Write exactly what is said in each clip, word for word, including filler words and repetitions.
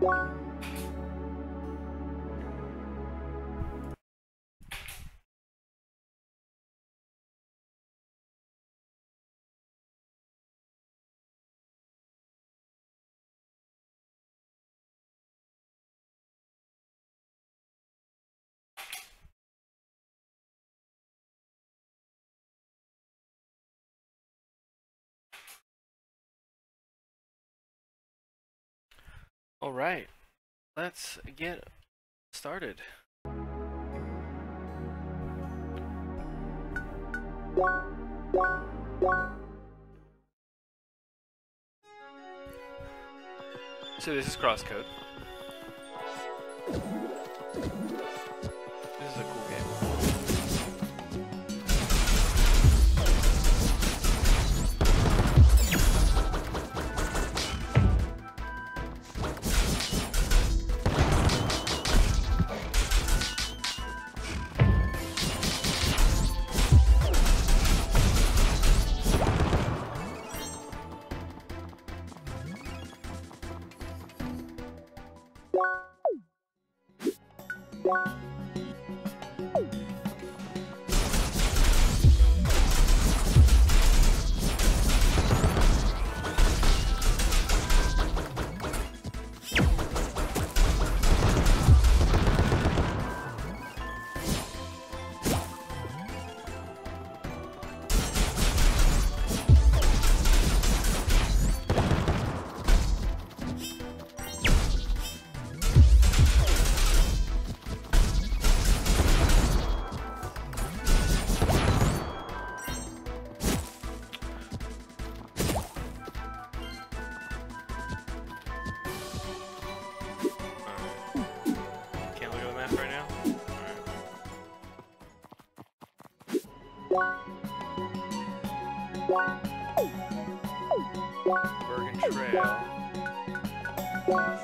All right, let's get started. So this is CrossCode. This is a cool game. Bergen Trail. Oh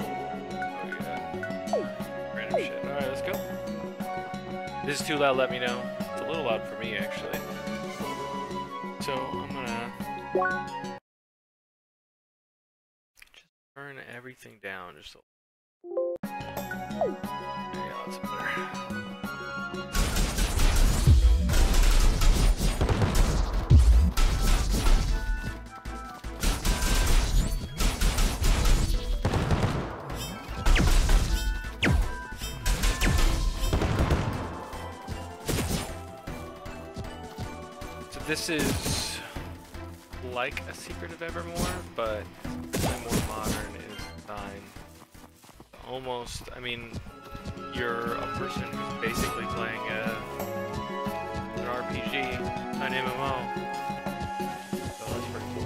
yeah. Random shit. Alright, let's go. If this is too loud, let me know. It's a little loud for me, actually. So, I'm gonna just turn everything down just a little. Yeah, that's better. This is like a Secret of Evermore, but more modern in its design. Almost, I mean, you're a person who's basically playing a, an R P G, an M M O. So that's pretty cool.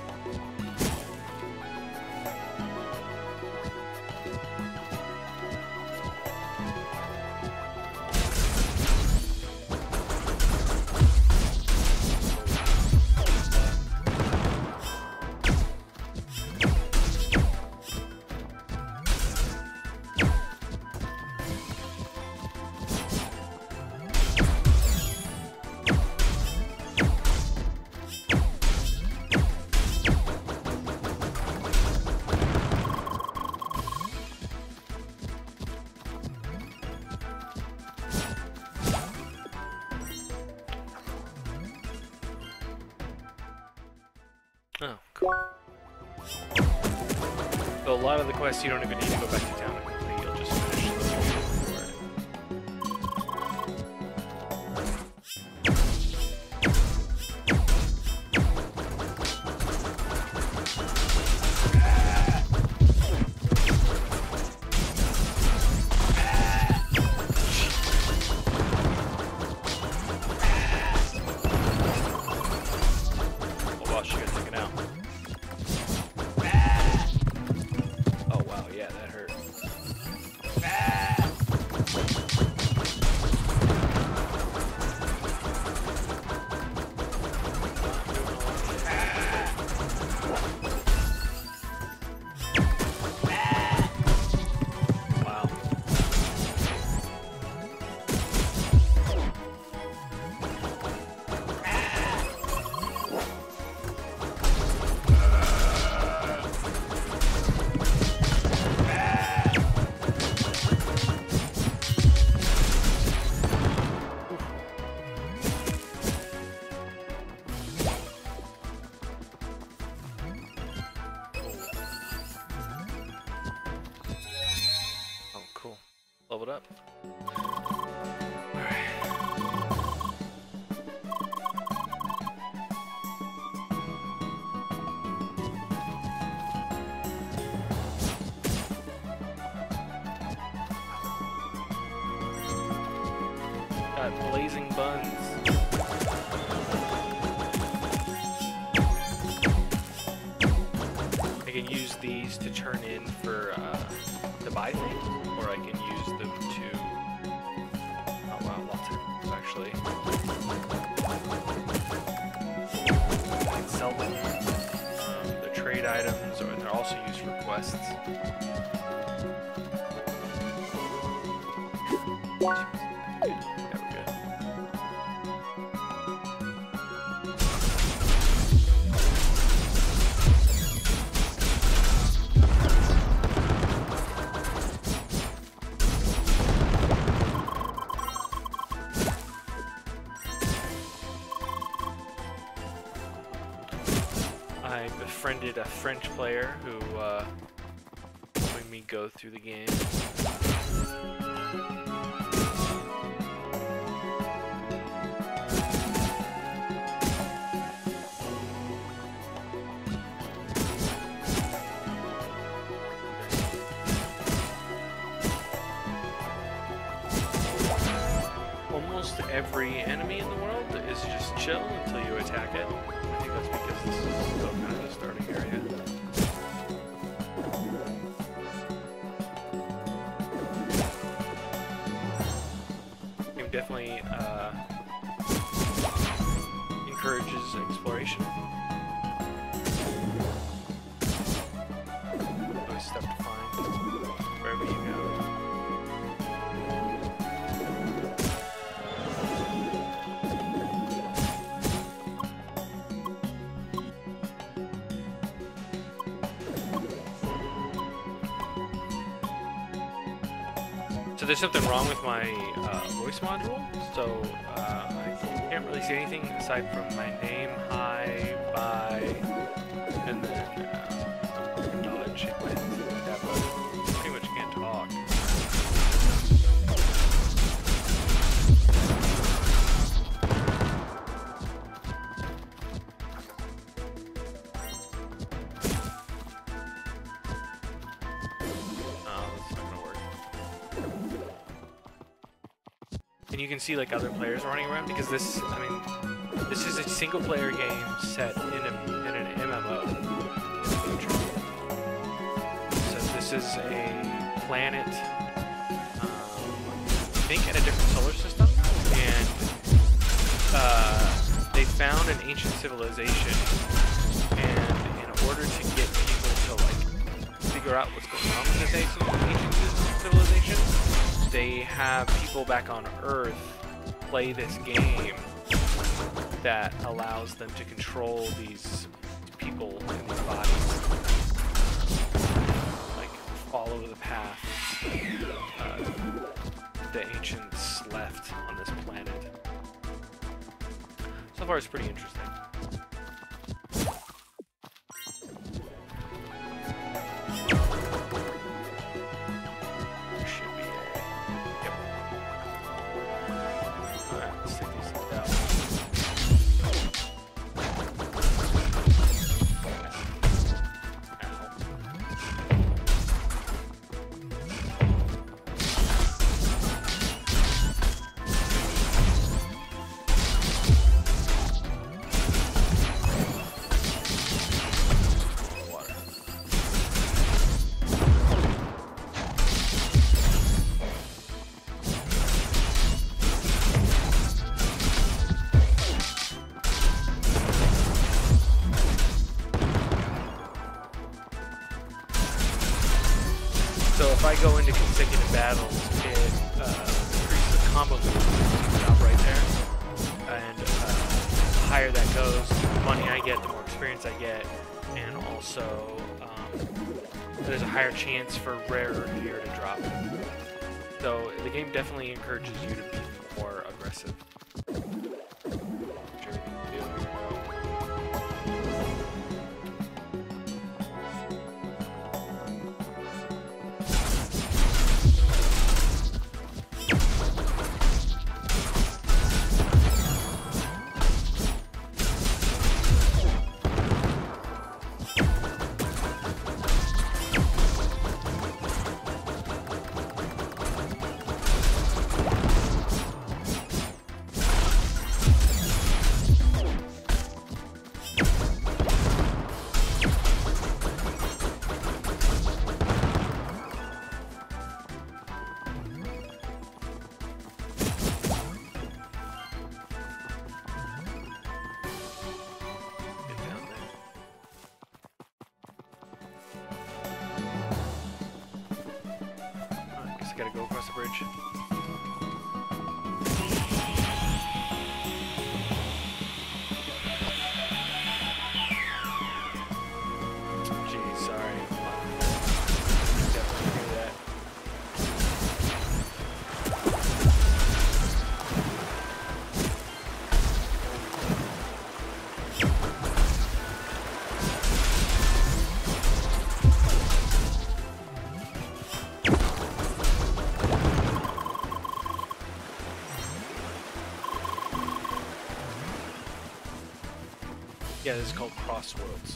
Oh, cool. So a lot of the quests you don't even need to go back to town and complete, you'll just finish those for it. Oh wow, yeah, that hurt. it up. Got blazing buns. I can use these to turn in for uh, to buy things, or I can use them to. Oh wow, lots of things actually. I can sell them. Um, they're trade items, or they're also used for quests. I befriended a French player who uh, made me go through the game. Almost every enemy in the world is just chill until you attack it. I think that's because this is still kind of the starting area. The game definitely uh, encourages exploration. Always stuff to find wherever you go. So there's something wrong with my uh, voice module, so uh, I can't really see anything aside from my name, hi, bye, and then uh, dodge, shake my hands, like that, but pretty much can't talk. And you can see like other players running around because this, I mean, this is a single player game set in, a, in an M M O in the future. So this is a planet, um, I think in a different solar system, and uh, they found an ancient civilization, and in order to get people to like figure out what's going on with this ancient civilization, they have people back on Earth play this game that allows them to control these people in these bodies. Like, follow the path uh, the ancients left on this planet. So far, it's pretty interesting. So if I go into consecutive battles, it uh, increases the combo move up right there. And uh, the higher that goes, the money I get, the more experience I get, and also um, there's a higher chance for rarer gear to drop. So the game definitely encourages you to be more aggressive. gotta go across the bridge. Gee, sorry. Definitely do that. Yeah, this is called Crossworlds.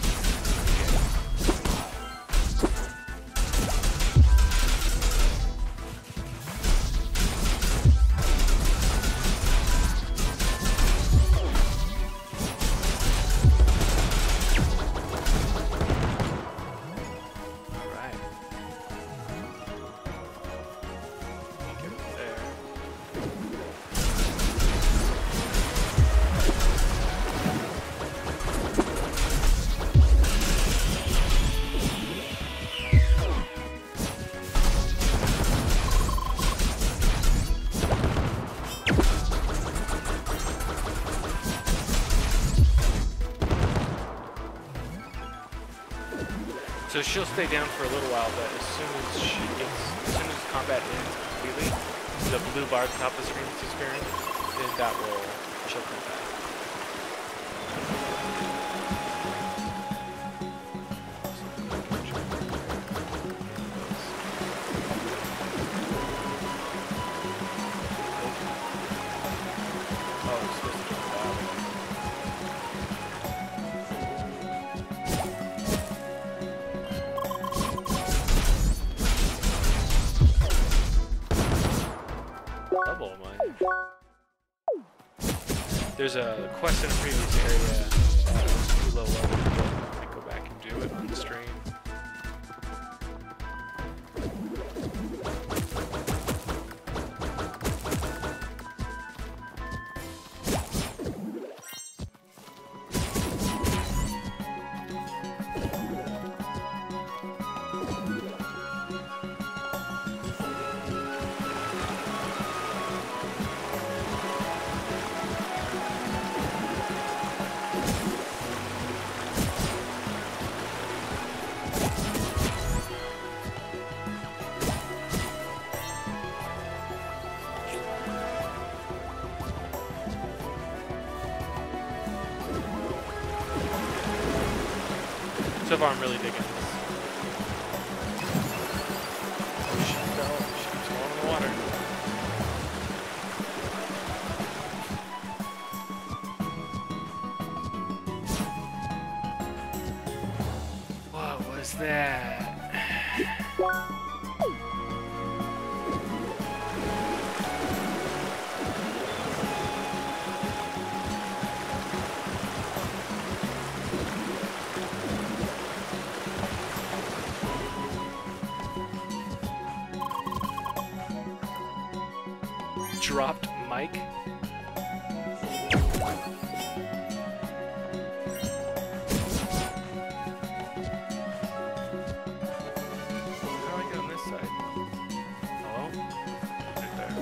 So she'll stay down for a little while, but as soon as she gets, as soon as combat ends completely, the blue bar at the top of the screen is disappearing, then that will, she'll come back. Oh, it's supposed to jump out. There's a quest in a previous area that was too low level to go. I go back and do it on the stream. So far, I'm really digging this. Oh, she fell. She keeps falling in the water. What was that? Dropped mic. How do I get on this side? Hello? Right there.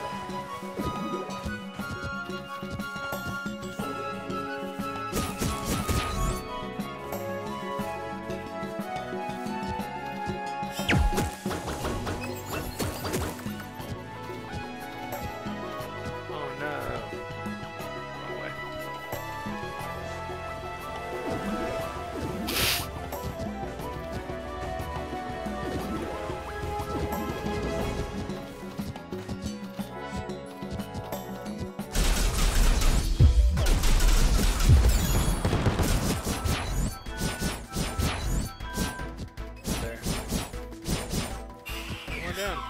Down.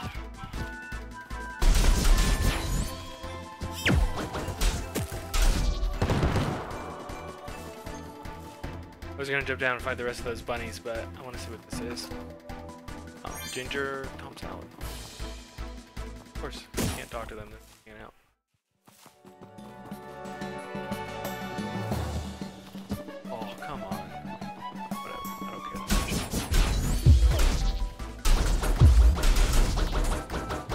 I was gonna jump down and find the rest of those bunnies, but I want to see what this is. Oh, ginger Tom salad. Of course, you can't talk to them. They're hanging out. Oh, come on. Whatever. I don't care that much.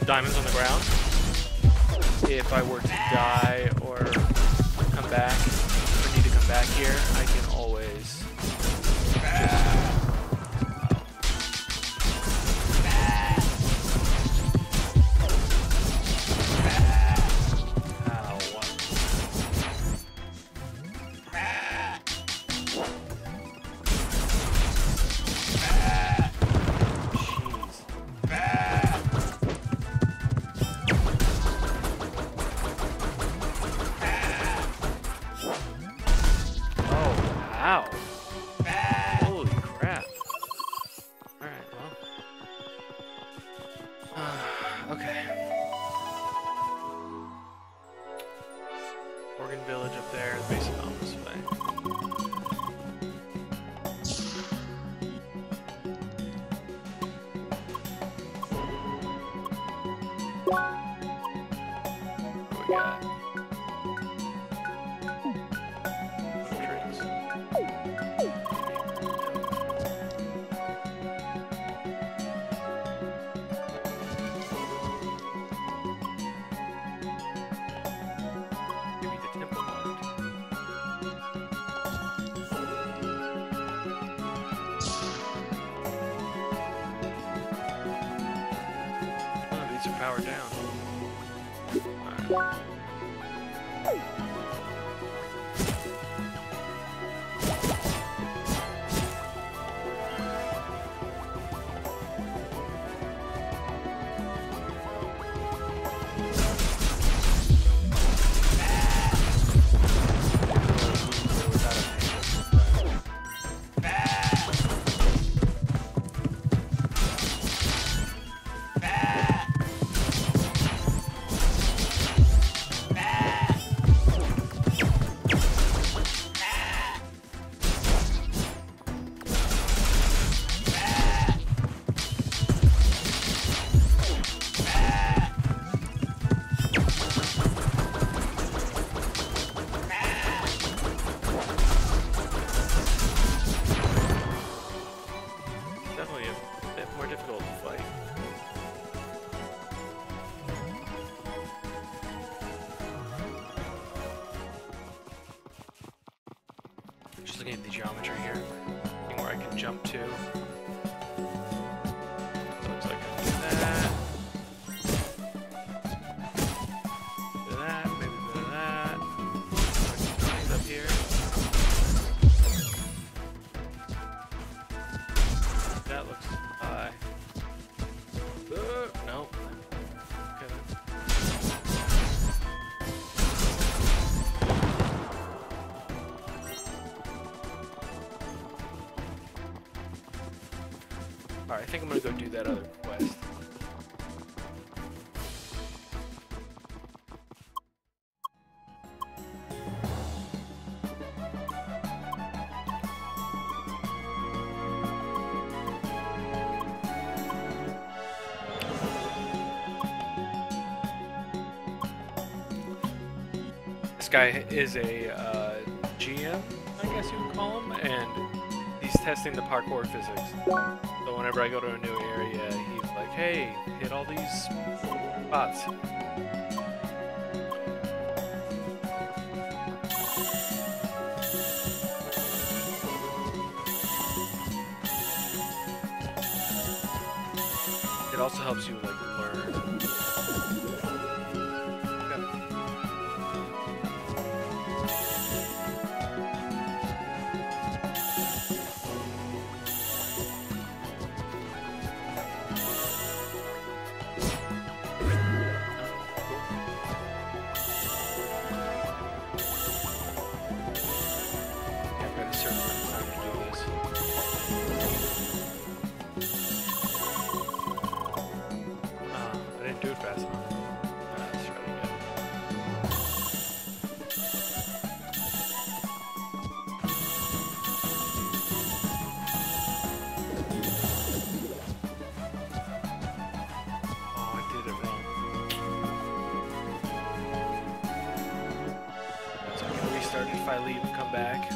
diamonds on the ground. If I were to die or come back, or need to come back here, I can always just... Bergen village up there, the base of on this way. What we got? Trees. Maybe the temple mode. Oh, these are powered down. Alright. Just looking at the geometry here, seeing where I can jump to. So looks like I can do that. Do that, maybe do that. Things up here. That looks high. Uh, nope. Okay. Alright, I think I'm gonna go do that other quest. This guy is a uh, G M, I guess you would call him, and he's testing the parkour physics. So whenever I go to a new area, he's like, hey, hit all these spots. It also helps you, like, learn. If I leave and come back.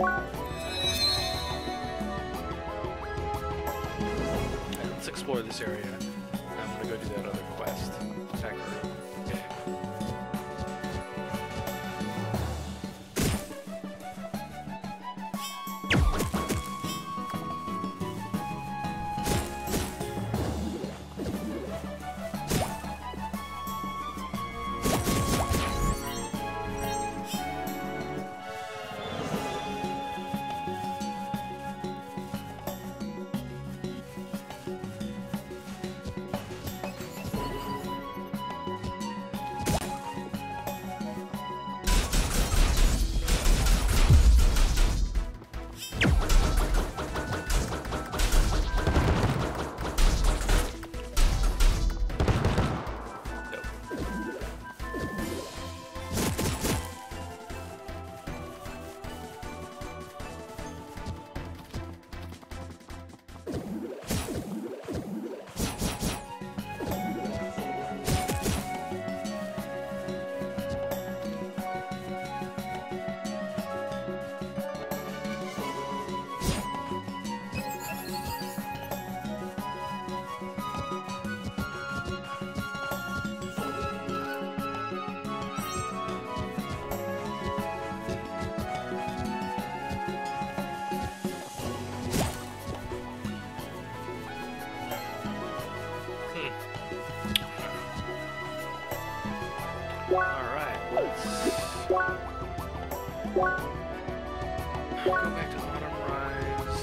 Alright, let's explore this area. I'm gonna go do that other quest. Factory. Okay. Alright, let's go back to Autumn Rise.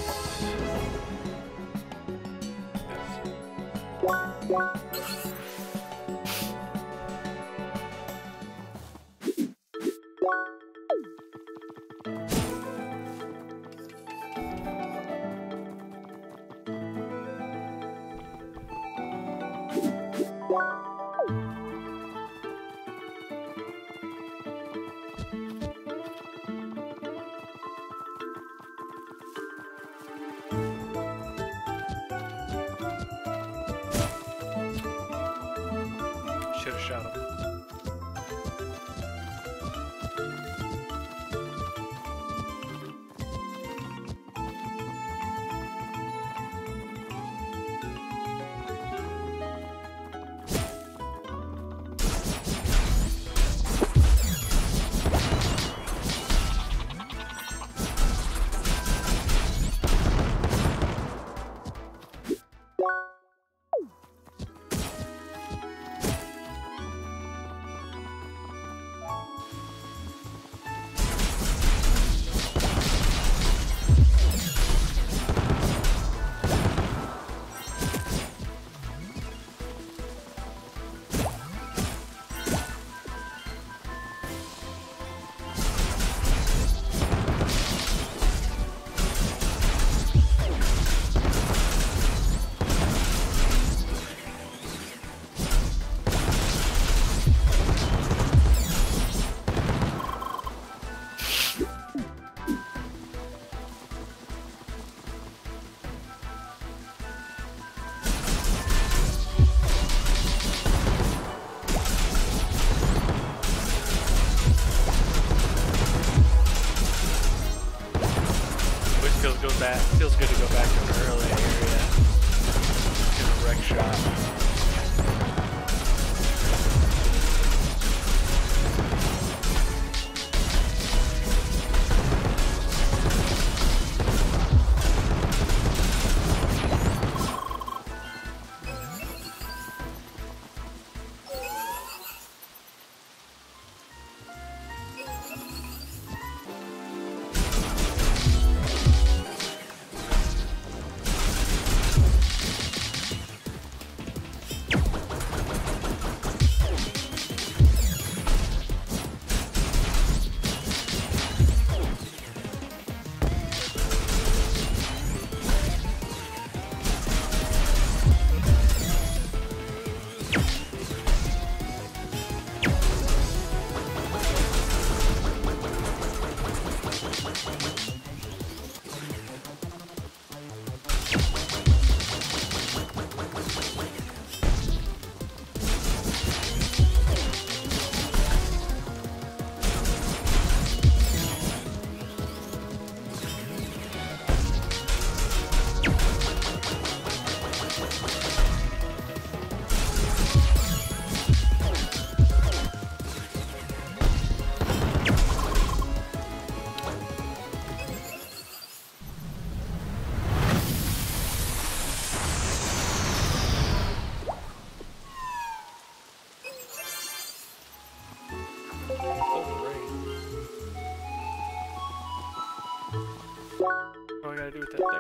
Should have shot him. Feels good back. Feels good to go back to an early area. Get a wreck shot.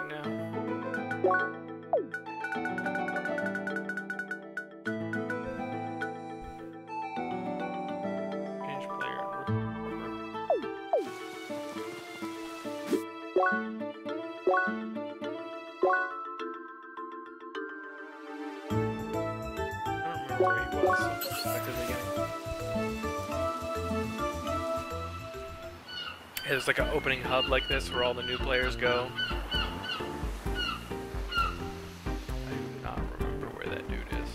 right now. Change player. I don't remember where he was. Effectively getting. There's like an opening hub like this where all the new players go. I do not remember where that dude is.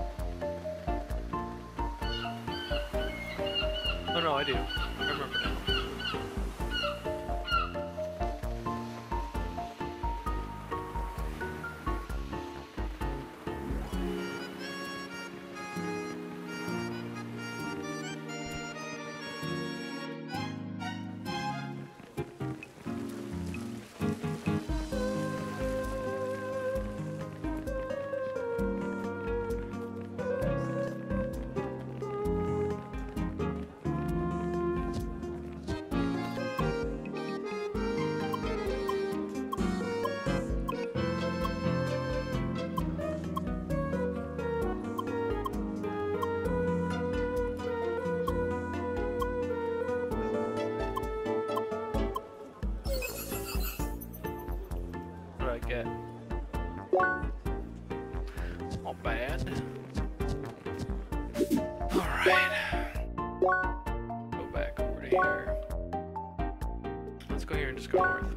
Oh no, I do. I remember now. Get not bad. All right, go back over to here. Let's go here and just go north.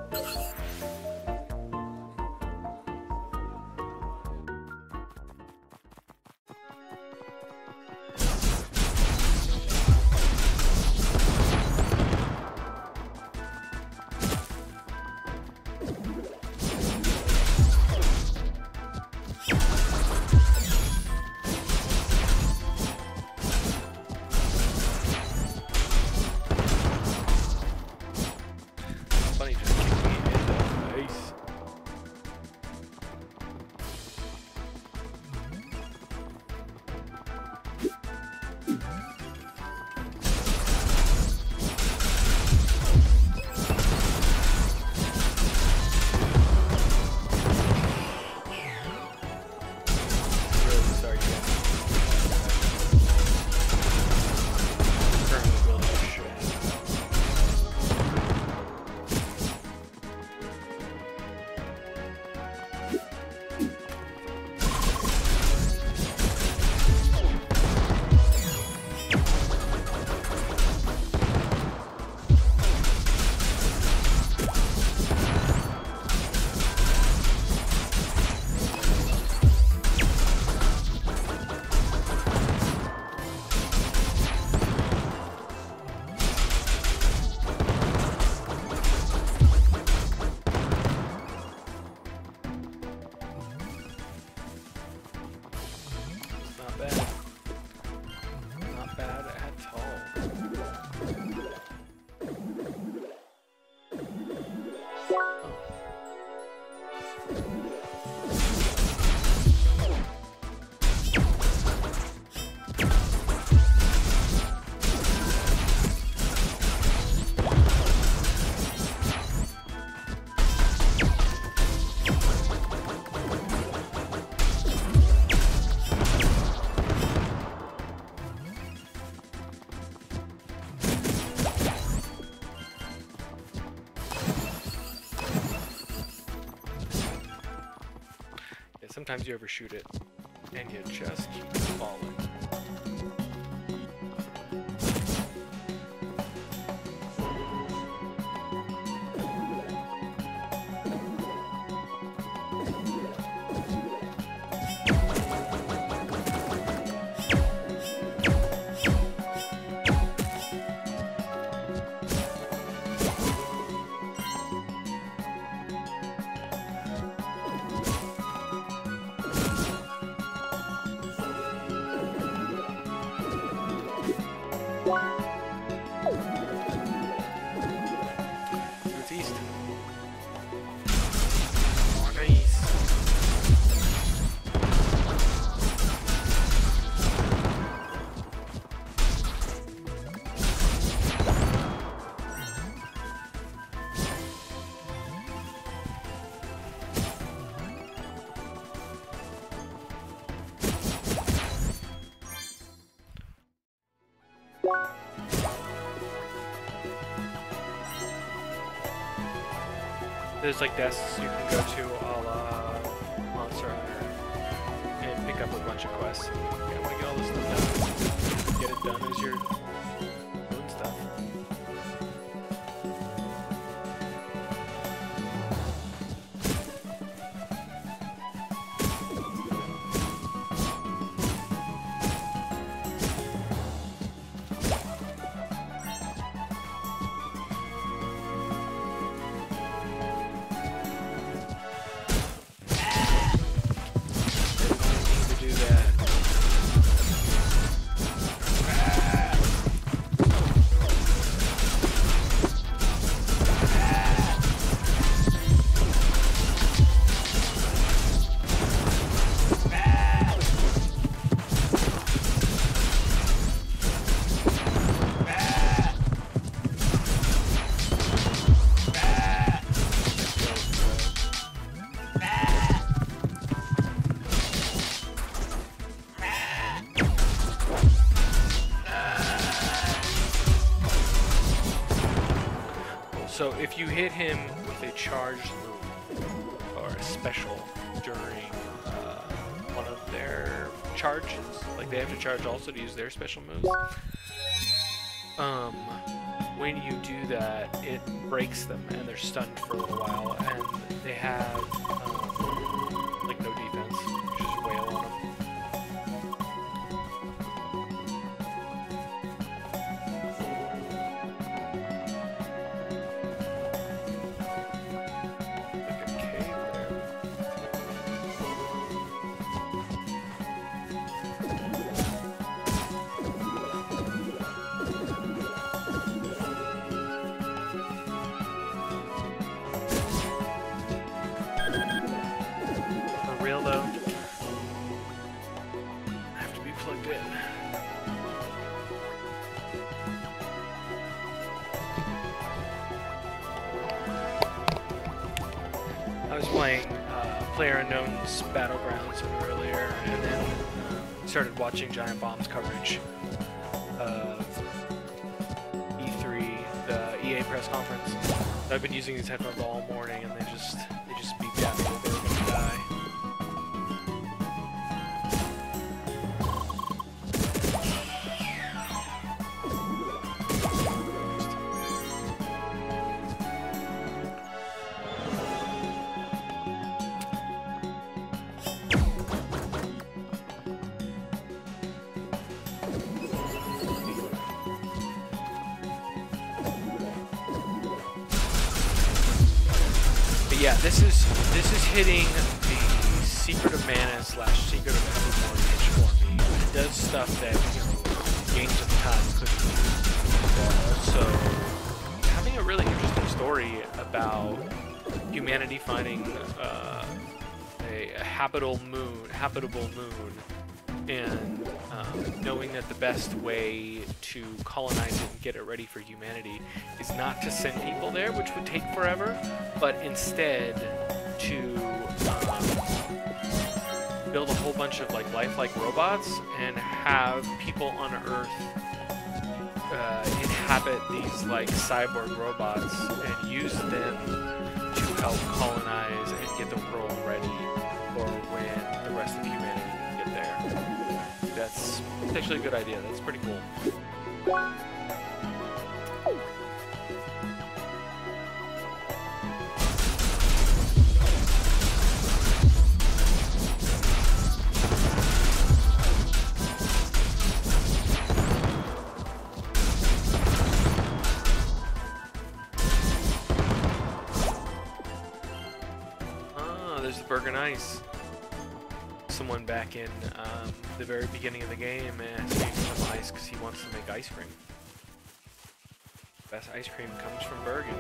Sometimes you overshoot it, and you just fall in. There's like desks you can go to a la Monster Hunter and pick up a bunch of quests. Okay, I want to get all this stuff done. Get it done as you're doing stuff. So if you hit him with a charged move or a special during uh, one of their charges, like they have to charge also to use their special moves, um, when you do that, it breaks them and they're stunned for a little while, and they have um, like no defense. You just wail on them. Playing uh, PlayerUnknown's Battlegrounds earlier, and then uh, started watching Giant Bomb's coverage of E three, the E A press conference. So I've been using these headphones all morning, and they just they just beeped at me that they were gonna die. Yeah, this is this is hitting the Secret of Mana slash Secret of Evermore niche for me. It does stuff that, you know, games of time couldn't do. But also having a really interesting story about humanity finding uh, a, a habitable moon, habitable moon, and um, knowing that the best way to colonize it and get it ready for humanity is not to send people there, which would take forever, but instead to um, build a whole bunch of like lifelike robots and have people on Earth uh, inhabit these like cyborg robots and use them to help colonize and get the world ready for when the rest of humanity can get there. That's, that's actually a good idea. That's pretty cool. Bergen ice. Someone back in um, the very beginning of the game asked me for some ice because he wants to make ice cream. Best ice cream comes from Bergen.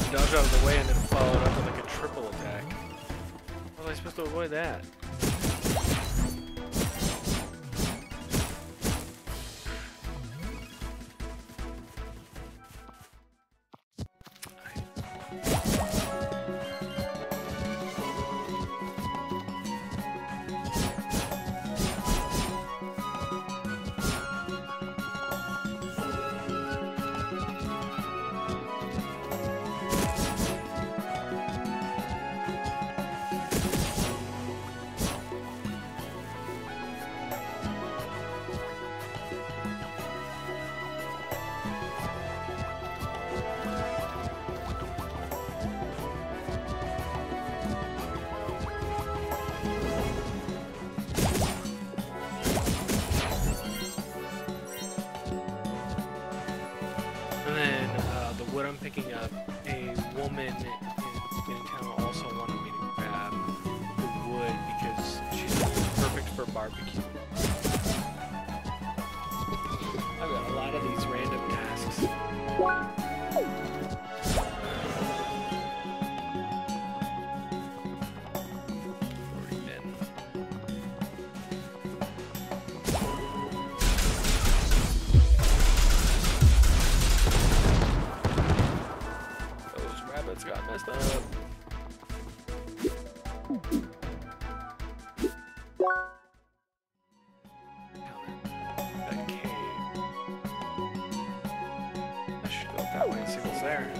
dodged out of the way and then followed up with like a triple attack. How was I supposed to avoid that? I'm picking up, a woman in, in town also wanted me to grab the wood because she's perfect for barbecue. I've got a lot of these random tasks. Already been. Rabbits got messed up. That cave. I should go up that way and see what's there.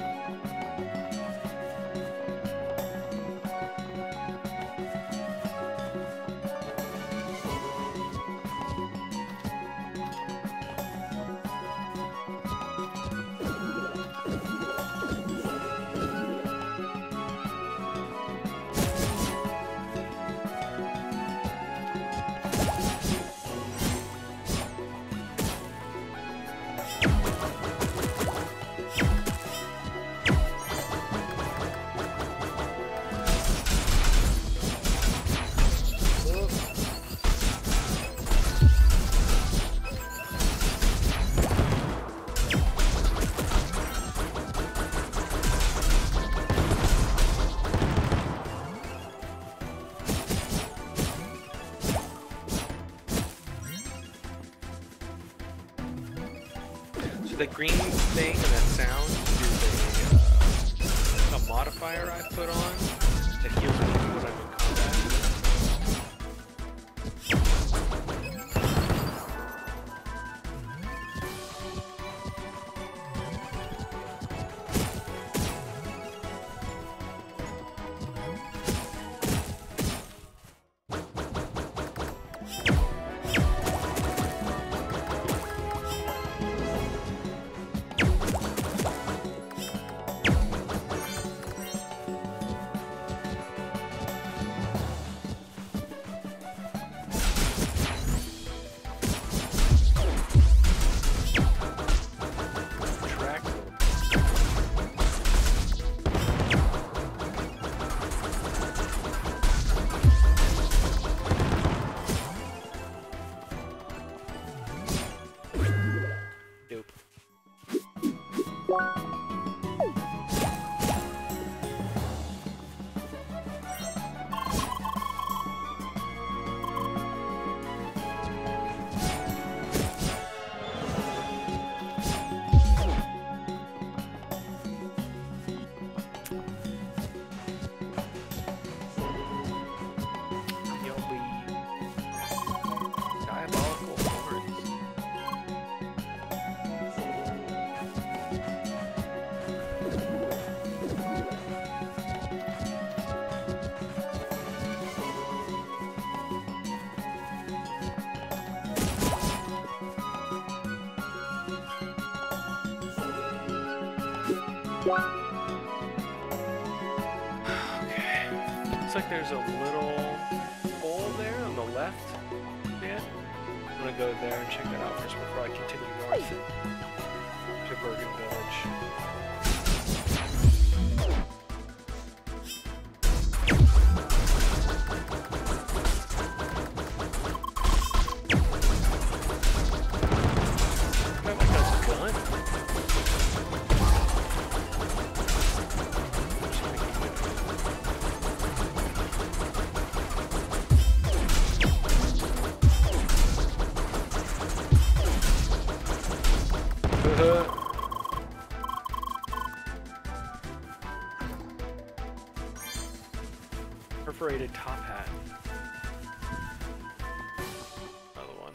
The green thing and that sound is a, uh, a modifier I put on that heals me when I'm in combat. Okay. Looks like there's a little hole there on the left. Yeah. I'm gonna go there and check that out first before I continue north to Bergen Village. perforated top hat. Another one.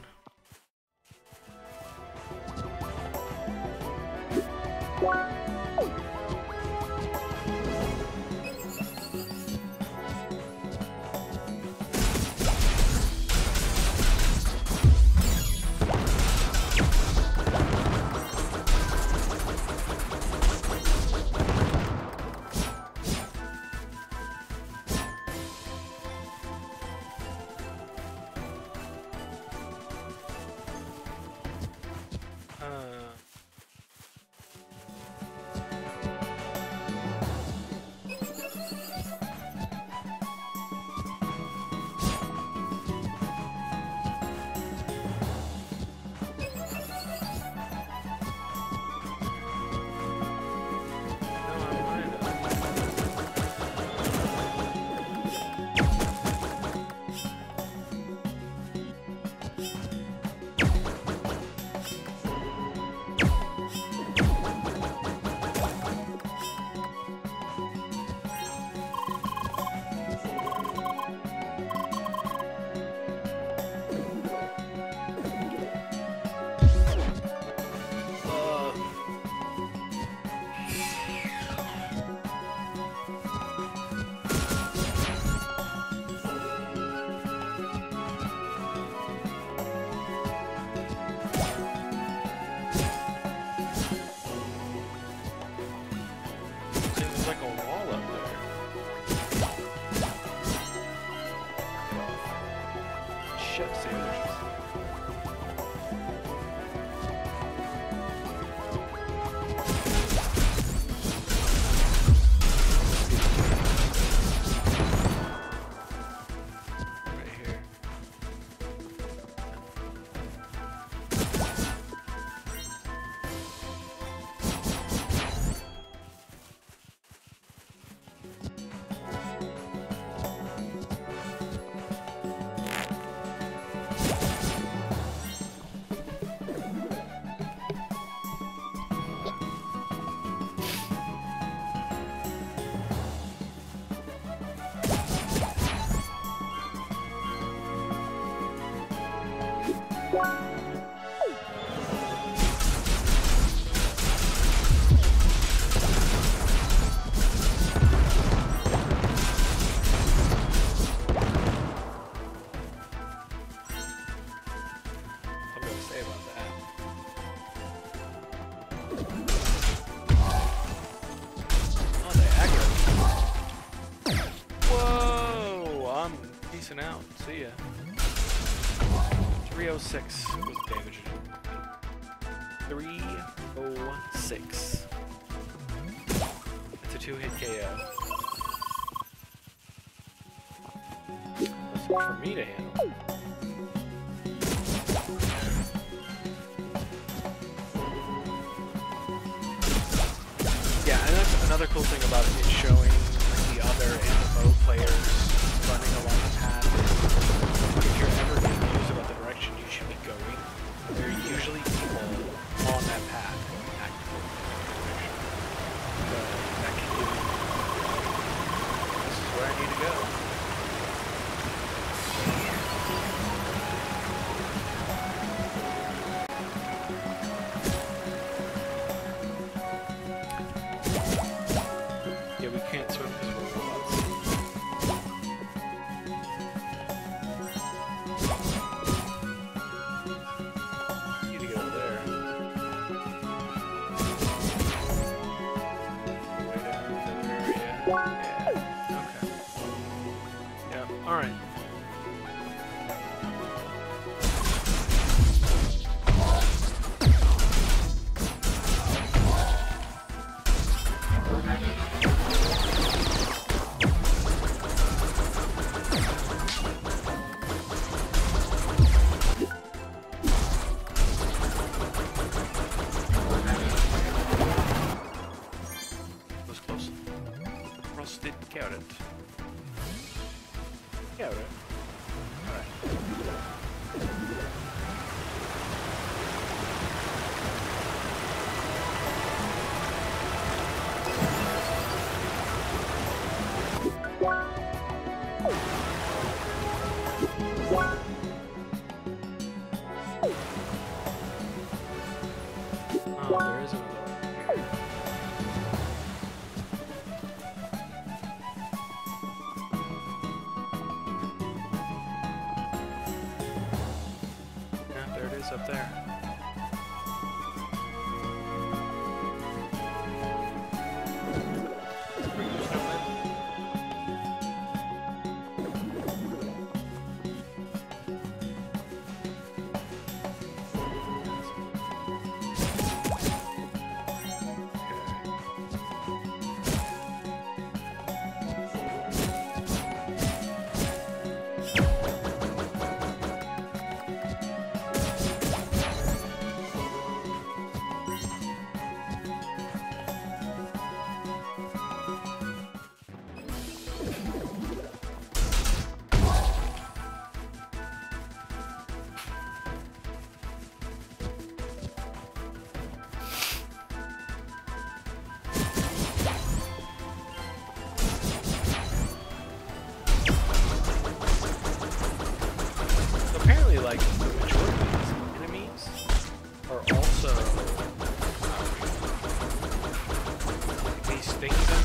Out. See ya. three oh six was damage. three oh six. It's a two-hit K O. That's for me to handle. Yeah, and that's another cool thing about it, showing the other M M O players running along the path. If you're ever confused about the direction you should be going, there are usually people on that path actively. So that can give you, this is where I need to go. Yeah, we can't swim because we're robots.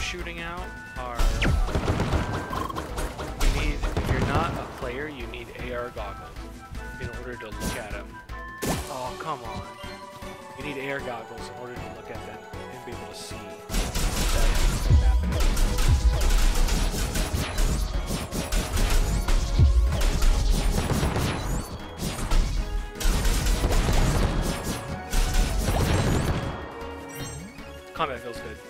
shooting out are, you need, if you're not a player, you need A R goggles in order to look at them. Oh, come on. You need A R goggles in order to look at them and be able to see what's happening. Combat feels good.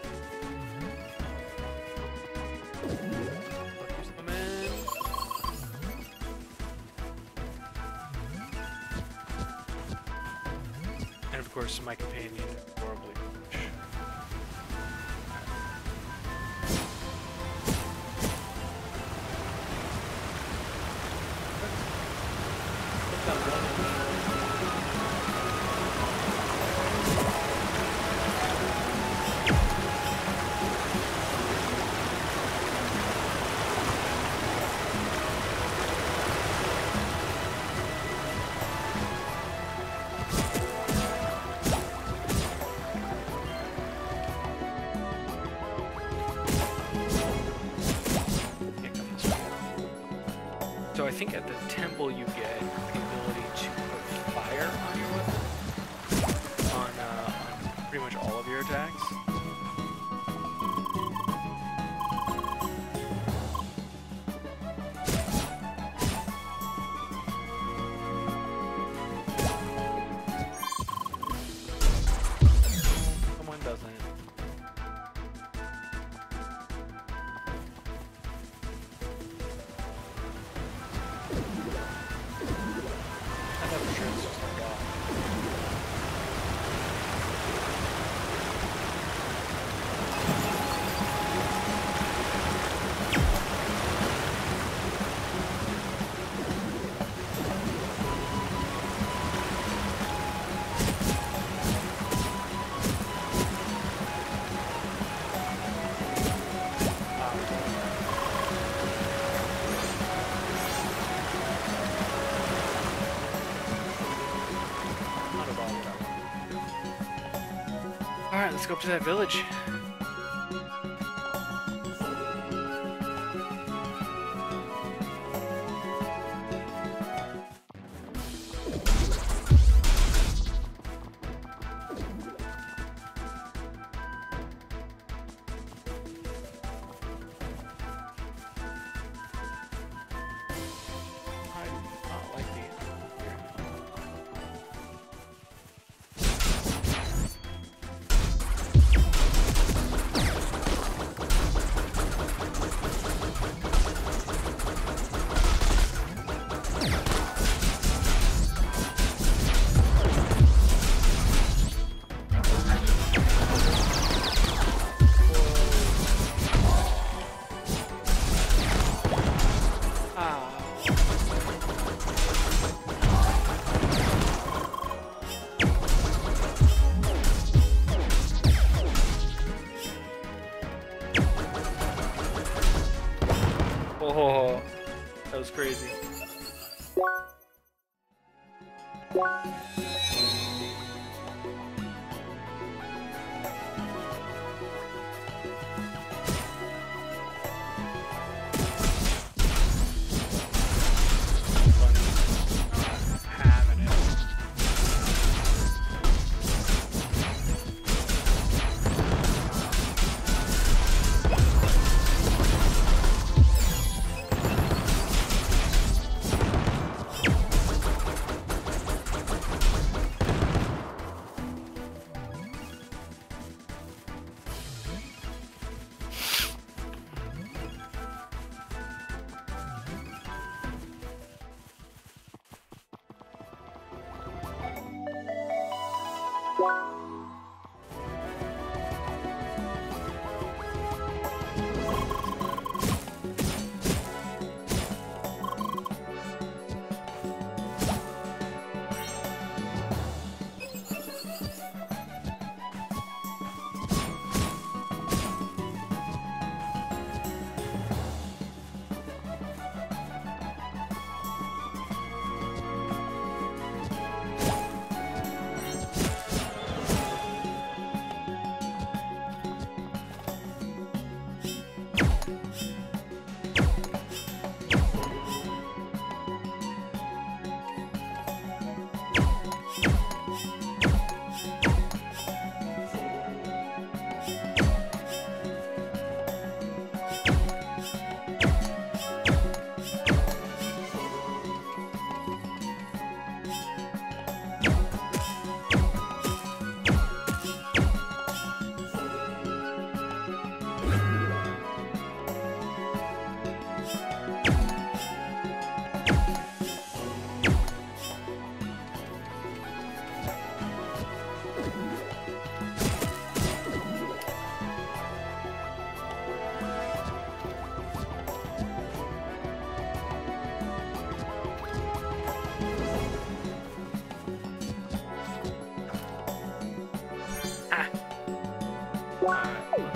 And of course, my companion horribly foolish. So I think at the temple you get the ability to put fire on your weapon, on, uh, on pretty much all of your attacks. Someone doesn't. Alright, let's go up to that village. Oh, that was crazy.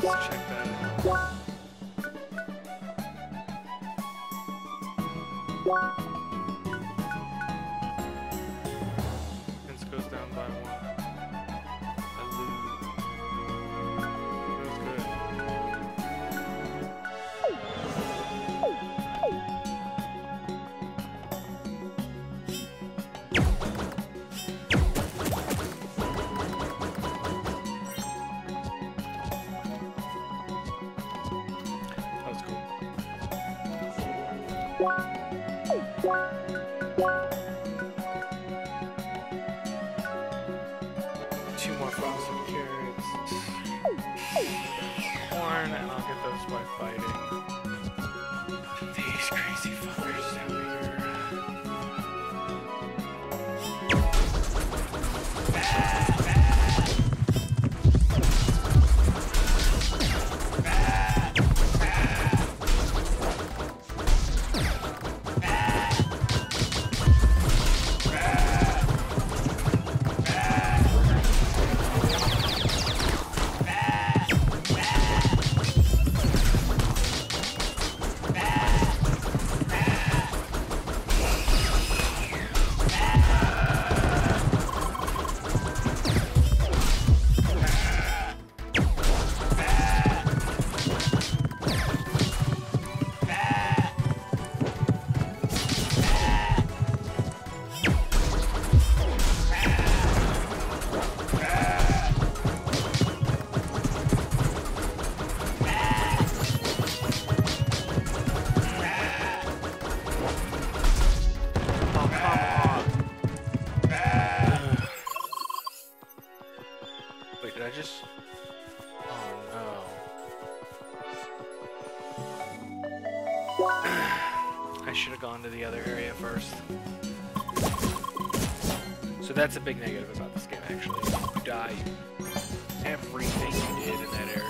let's check that out. Fence goes down by one. I lose. That's good. That was cool. Two more frosted carrots. Corn, and I'll get those by fighting these crazy fuckers down here. Wait, did I just... Oh no. I should have gone to the other area first. So that's a big negative about this game, actually. You die everything you did in that area.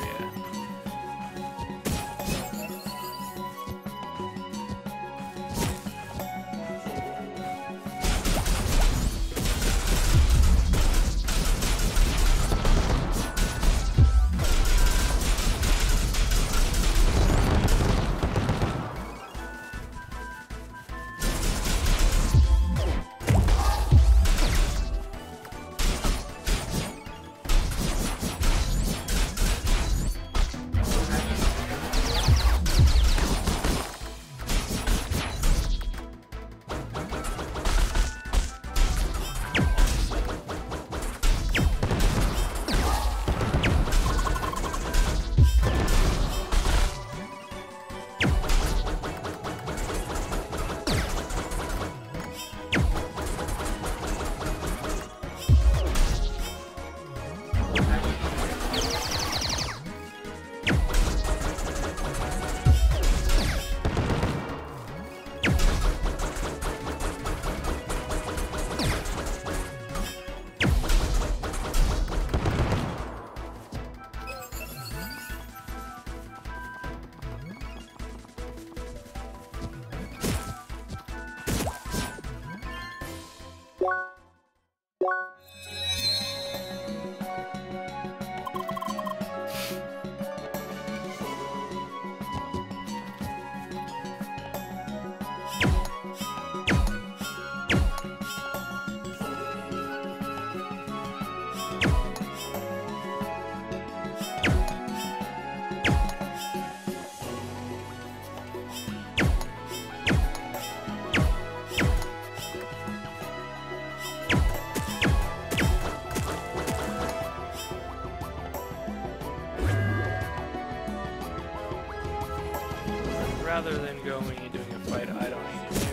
Rather than going and doing a fight, I don't need to do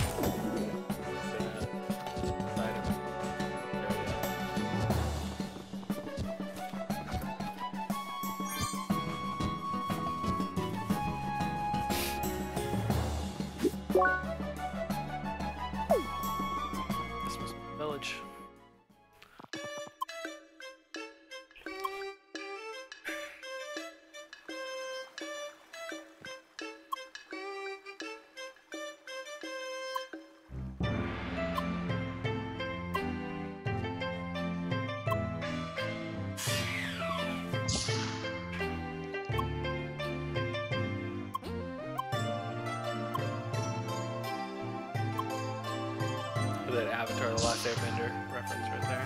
the item area. This must be the village. that Avatar: The Last Airbender reference right there.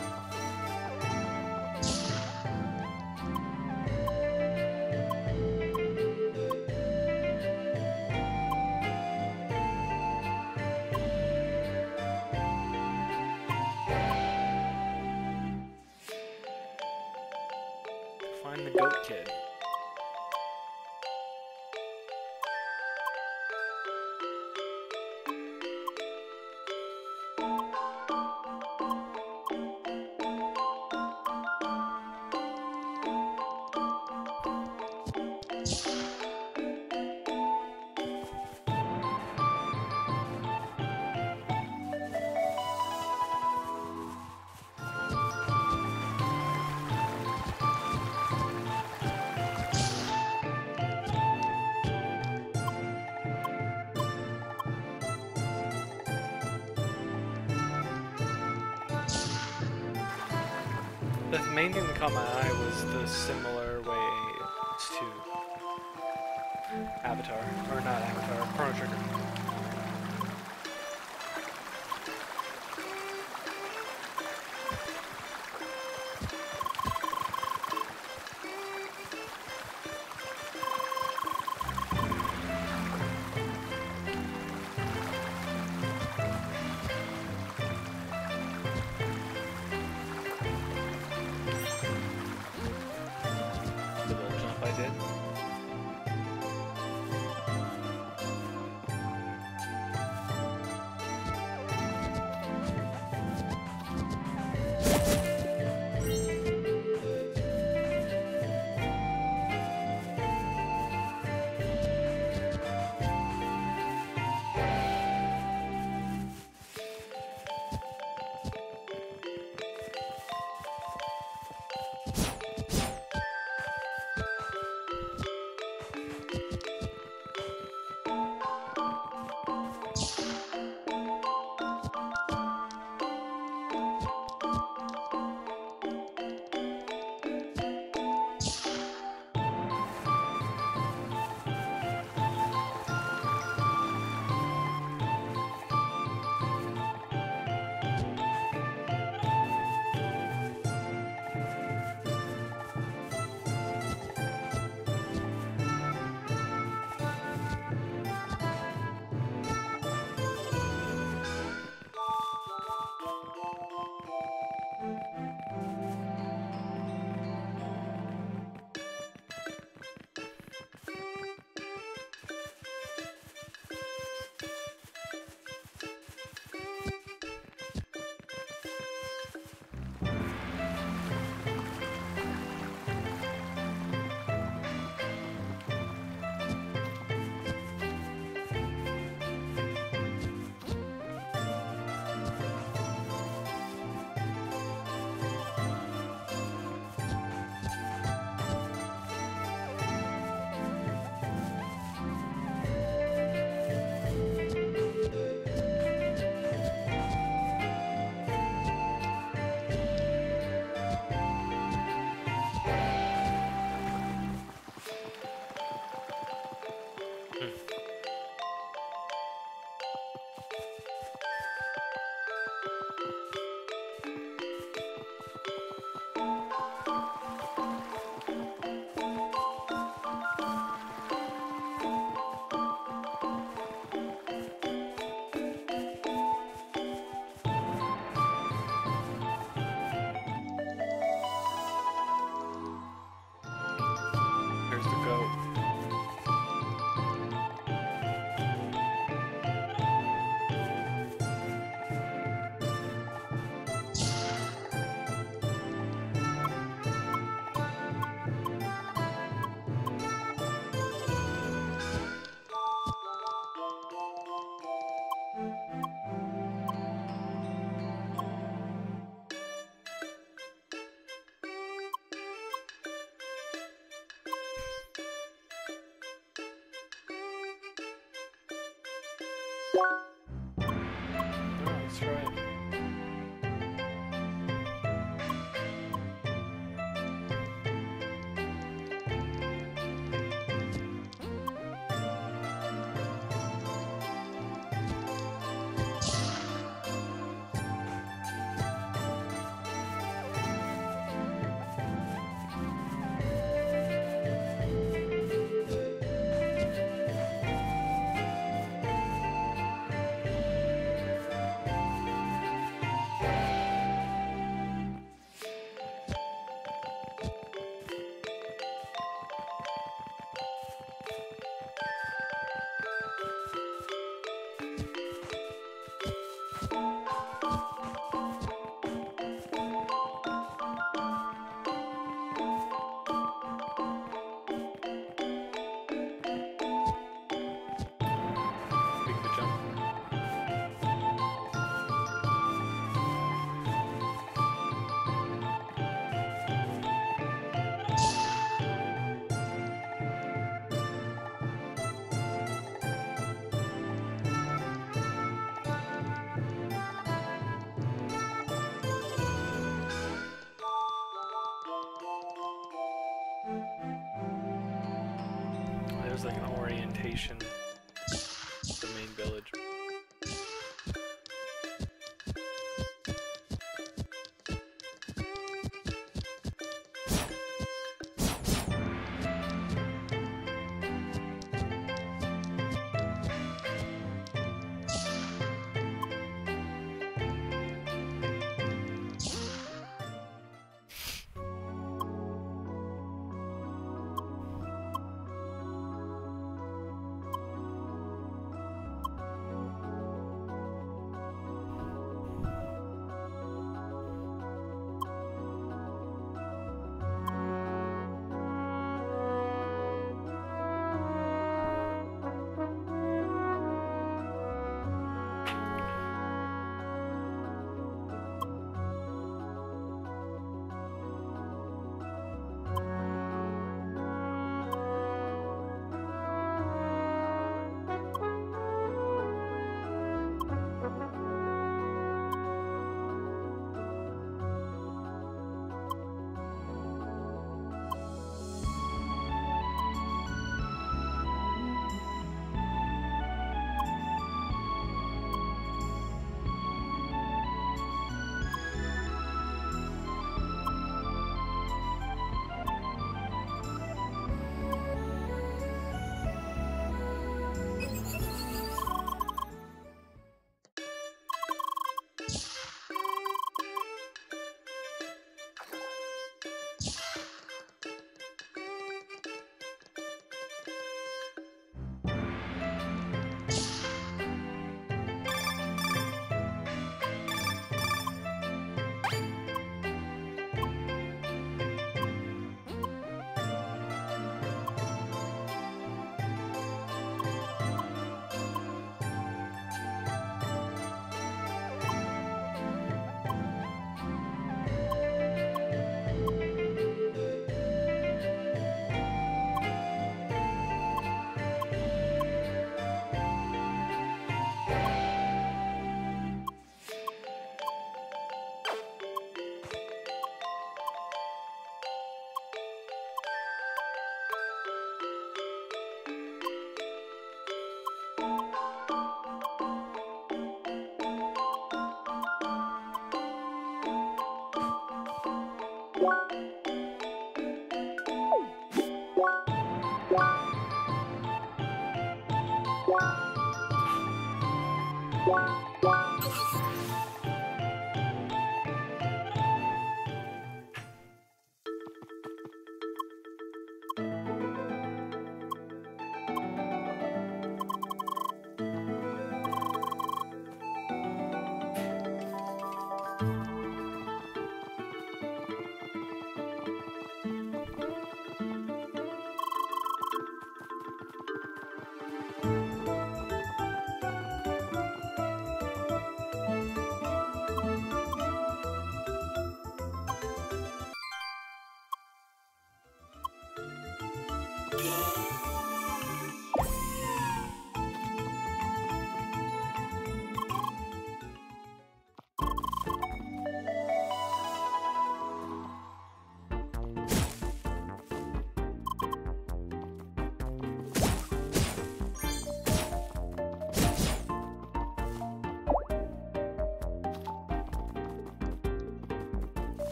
Find the goat kid. The main thing that caught my eye was the similar ways to Avatar, or not Avatar, Chrono Trigger. That's right. there's like an orientation to the main village.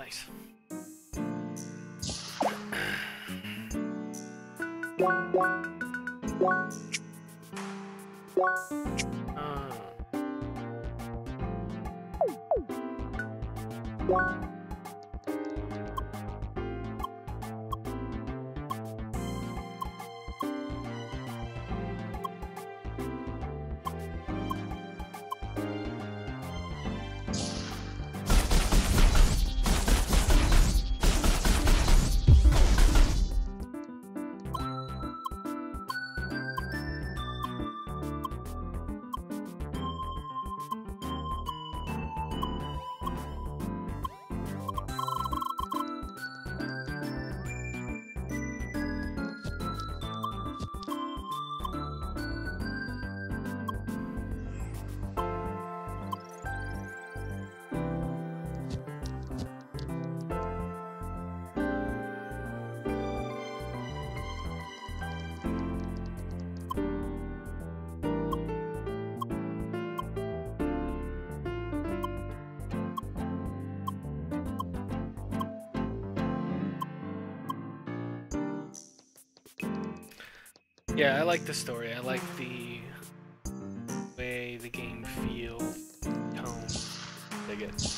Nice. Uh. Yeah, I like the story. I like the way the game feels, tone. Dig it.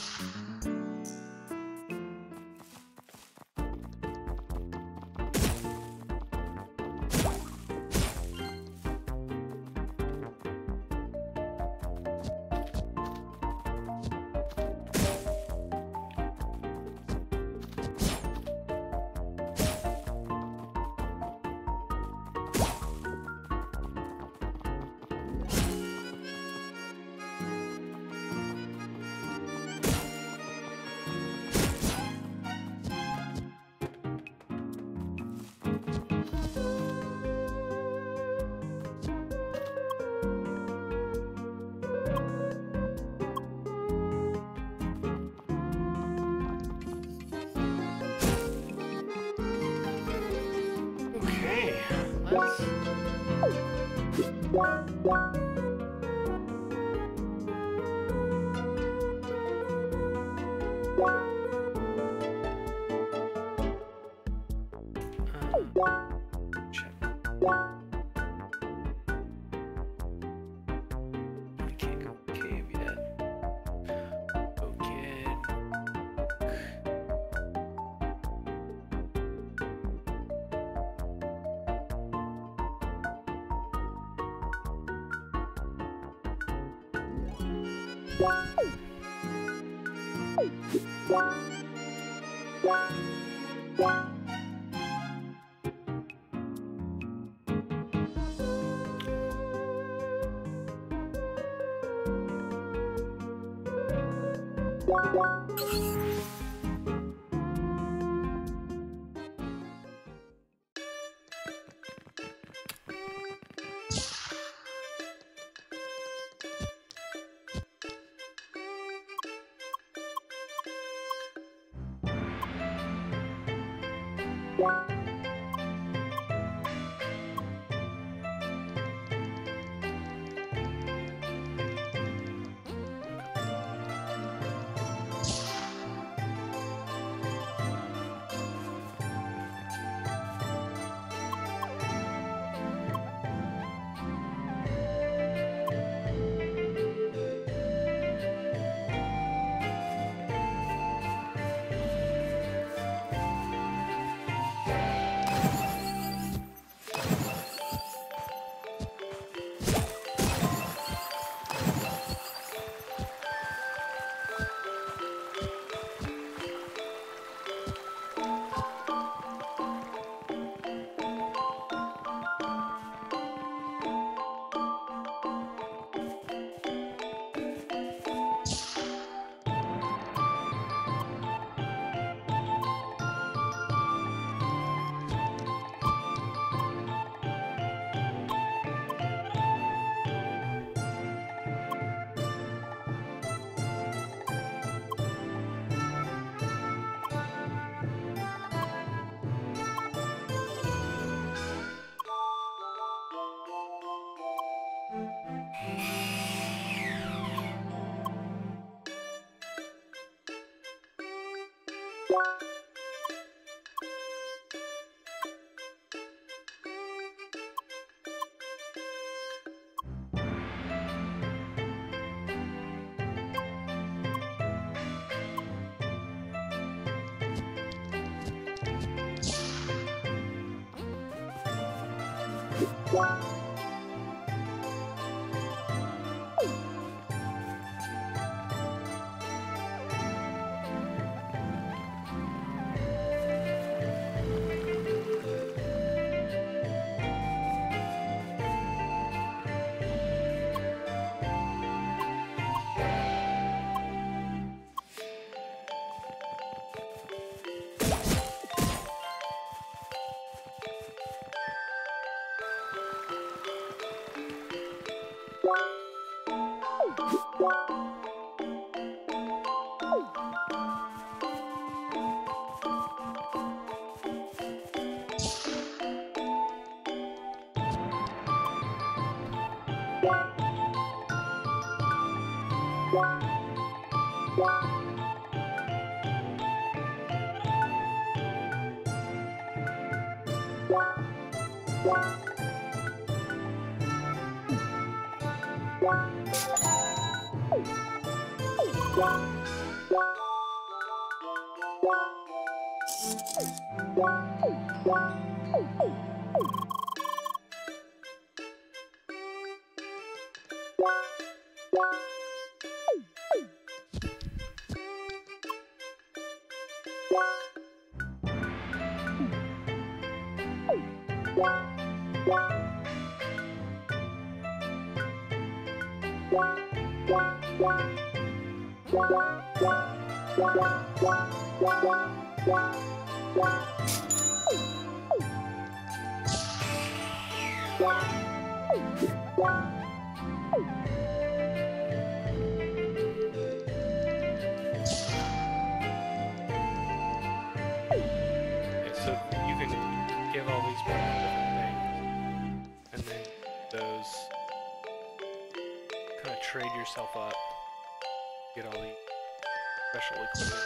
Trade yourself up, get all the special equipment.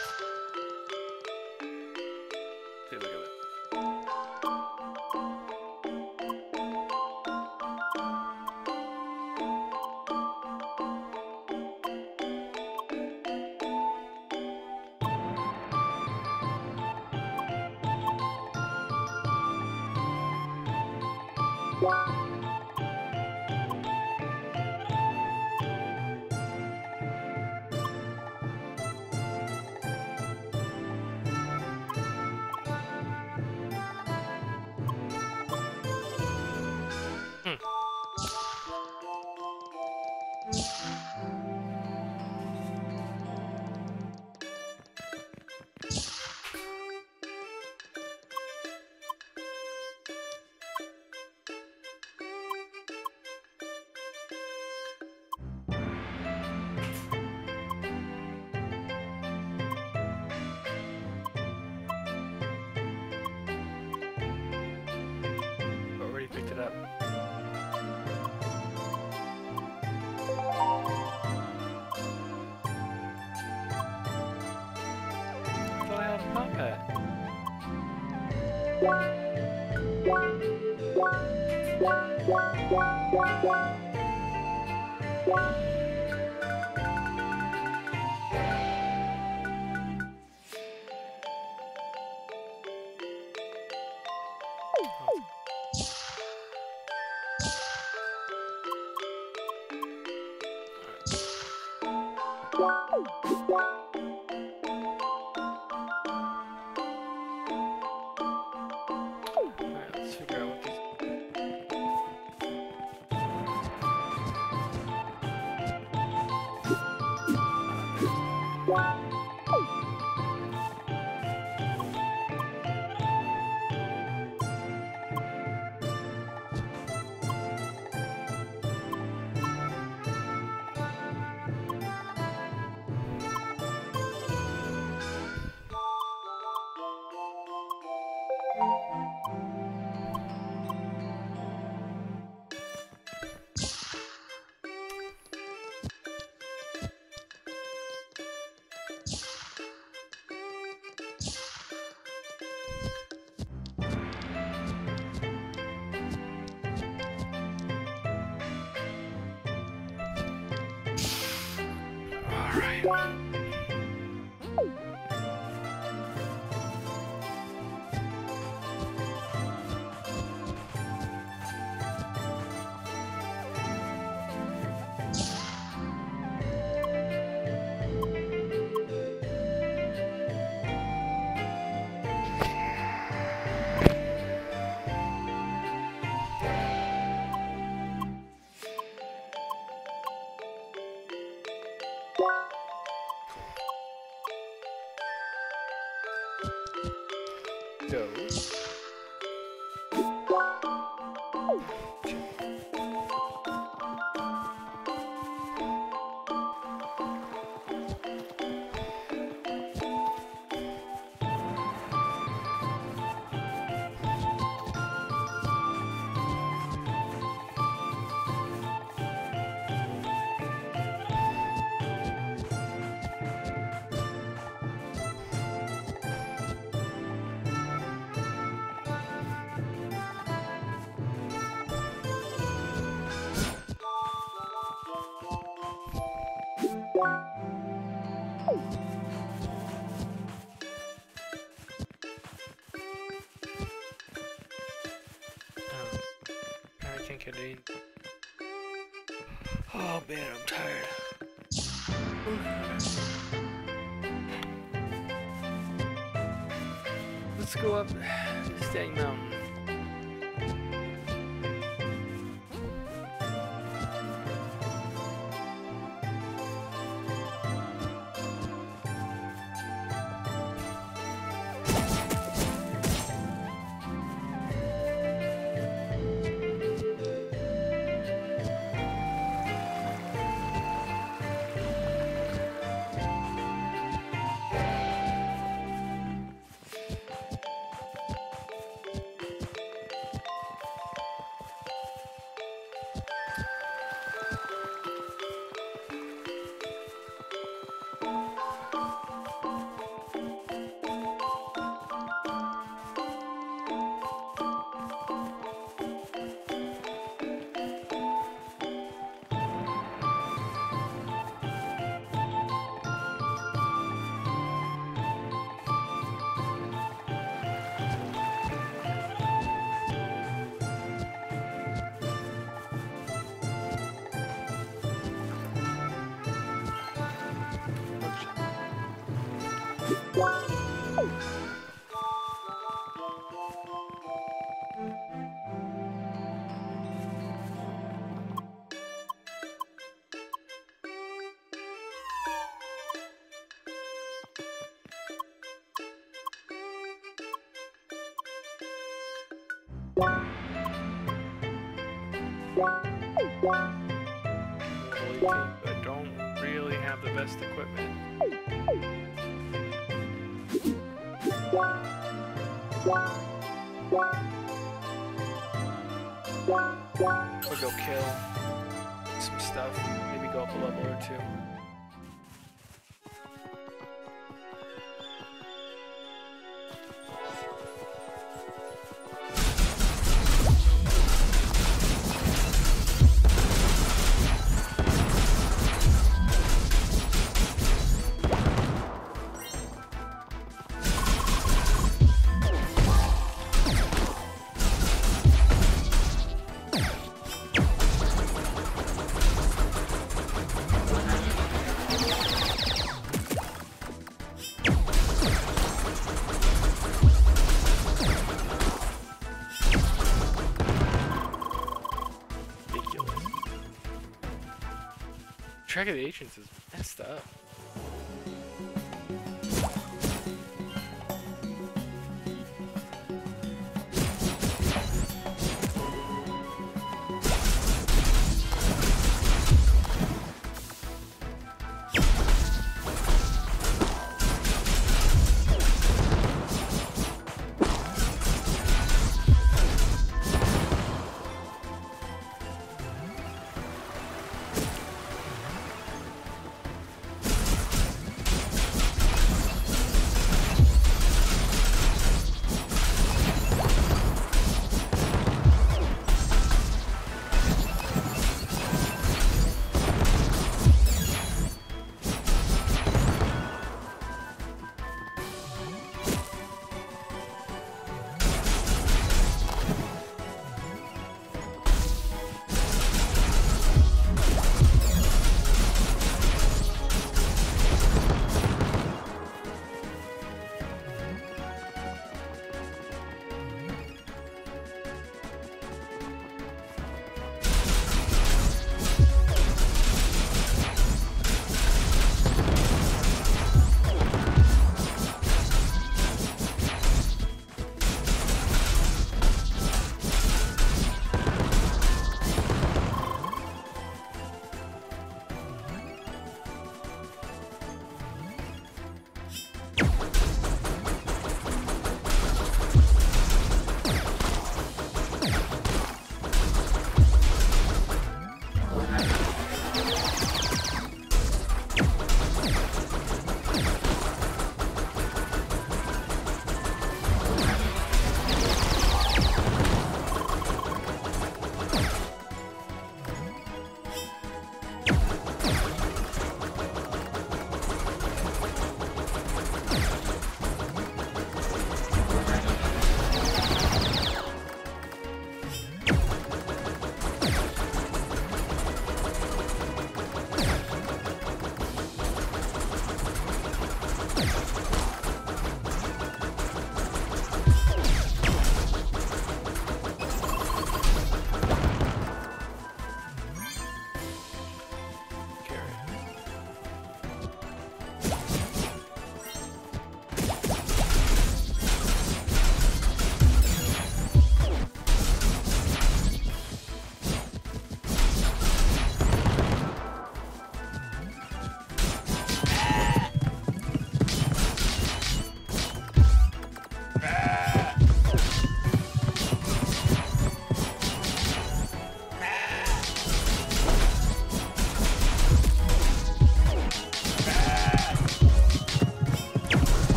See, look at that. Go. think I need. Oh man, I'm tired. Let's go up this dang mountain. I don't really have the best equipment. We'll go kill some stuff, maybe go up a level or two. Track of the Ancients is messed up.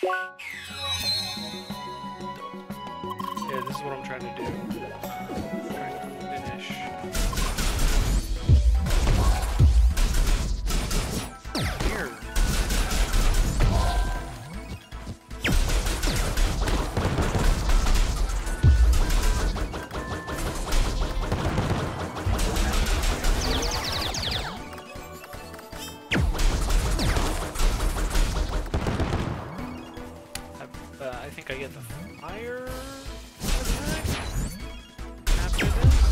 Yeah, this is what I'm trying to do. I'm trying to finish. Here. I, uh, I think I get the fire attack after this.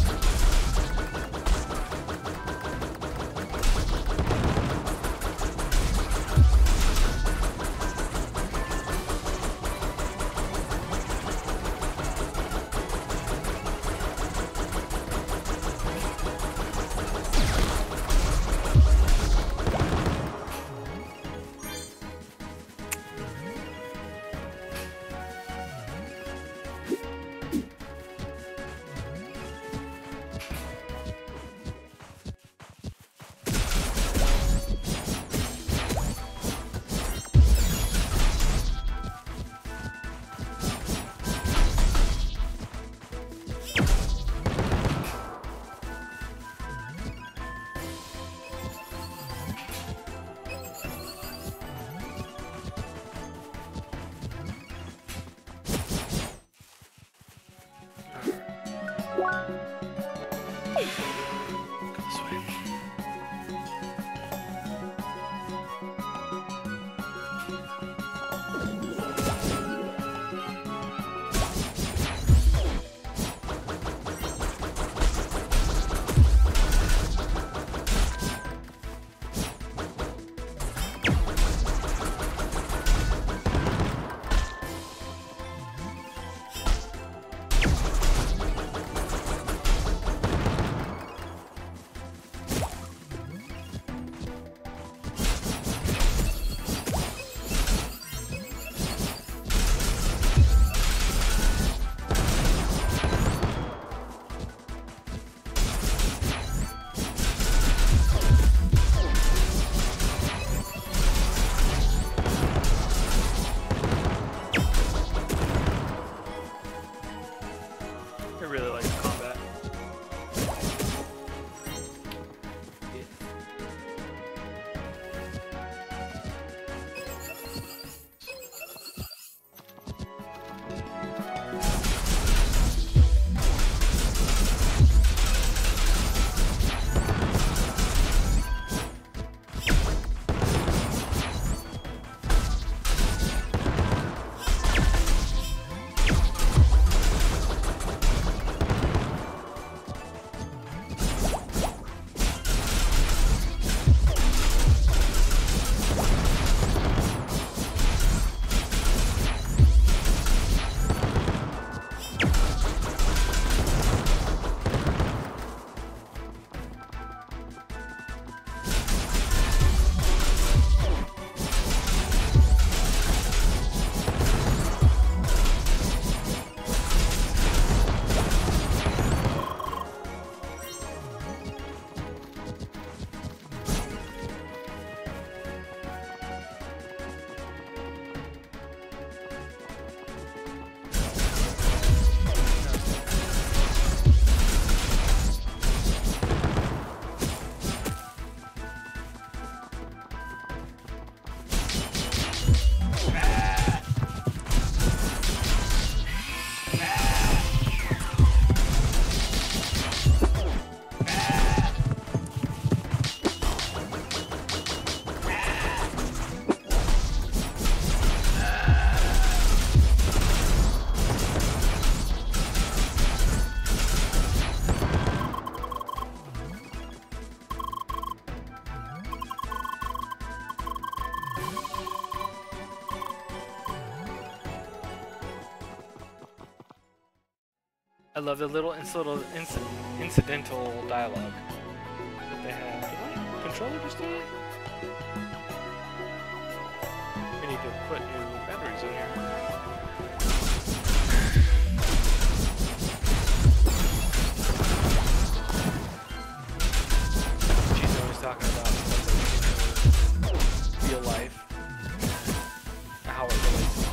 I love the little little inc incidental dialogue that they have. Did my controller just do it? We need to put new batteries in here. She's always talking about real life, how it relates to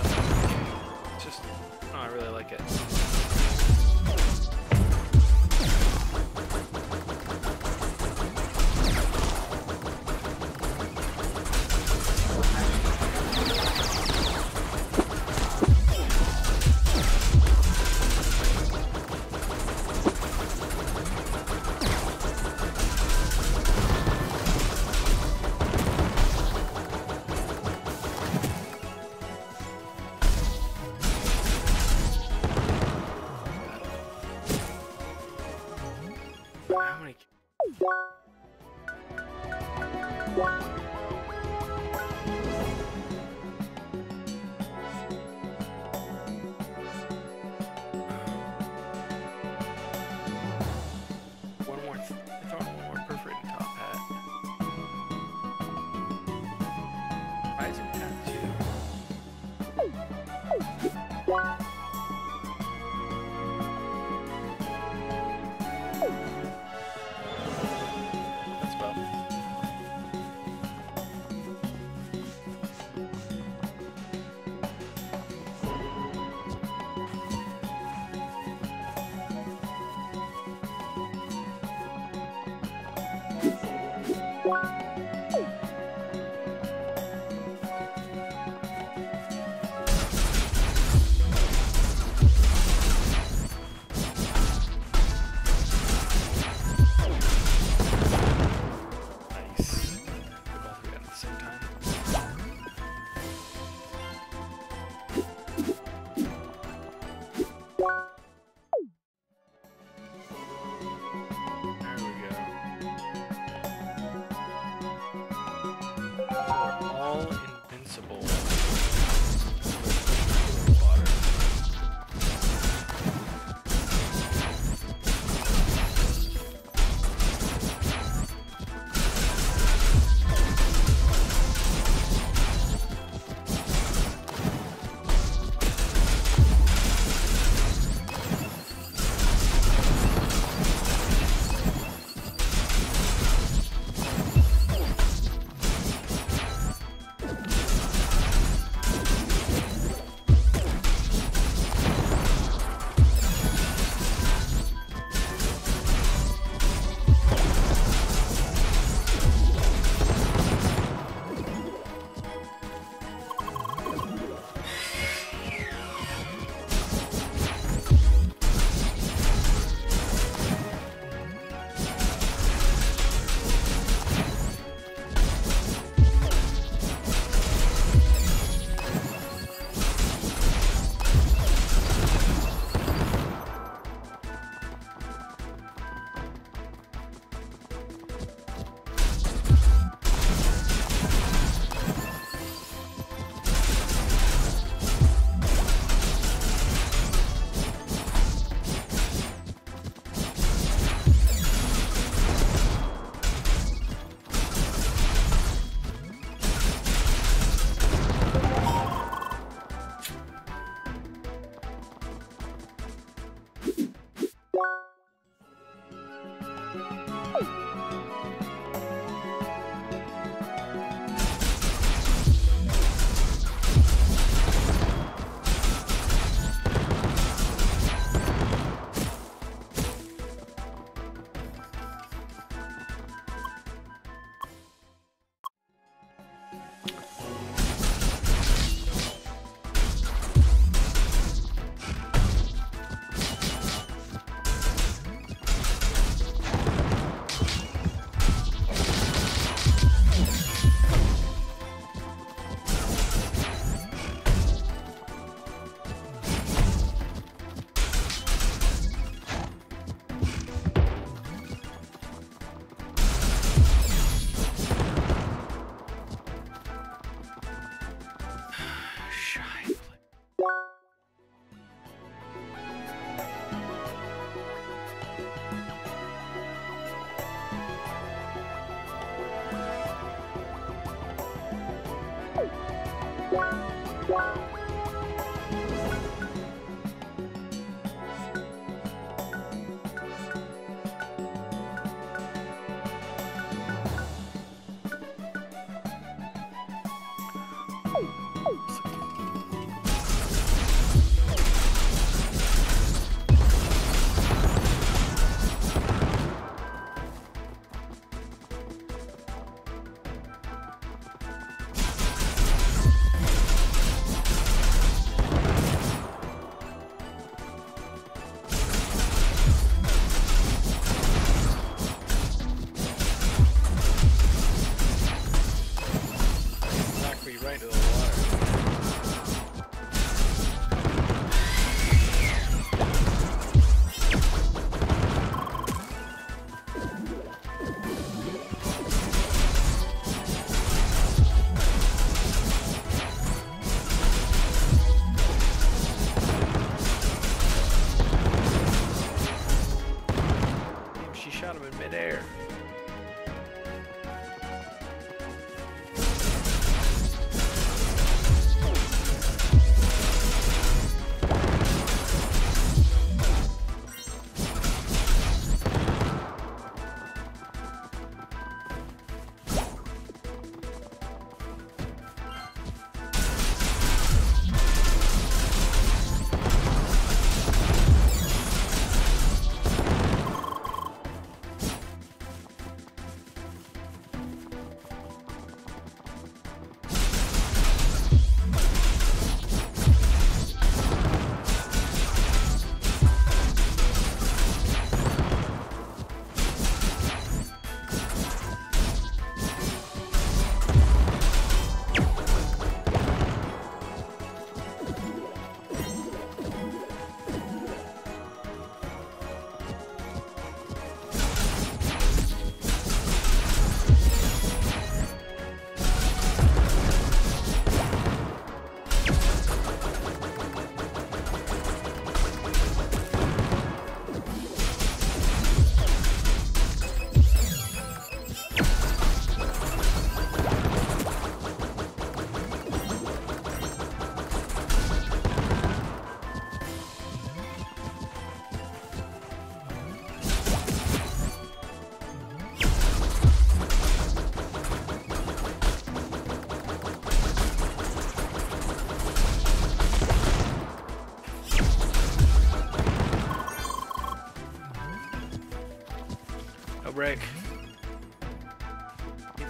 One more, th throw in one more perforated top hat. Rising tattoo. That's about it.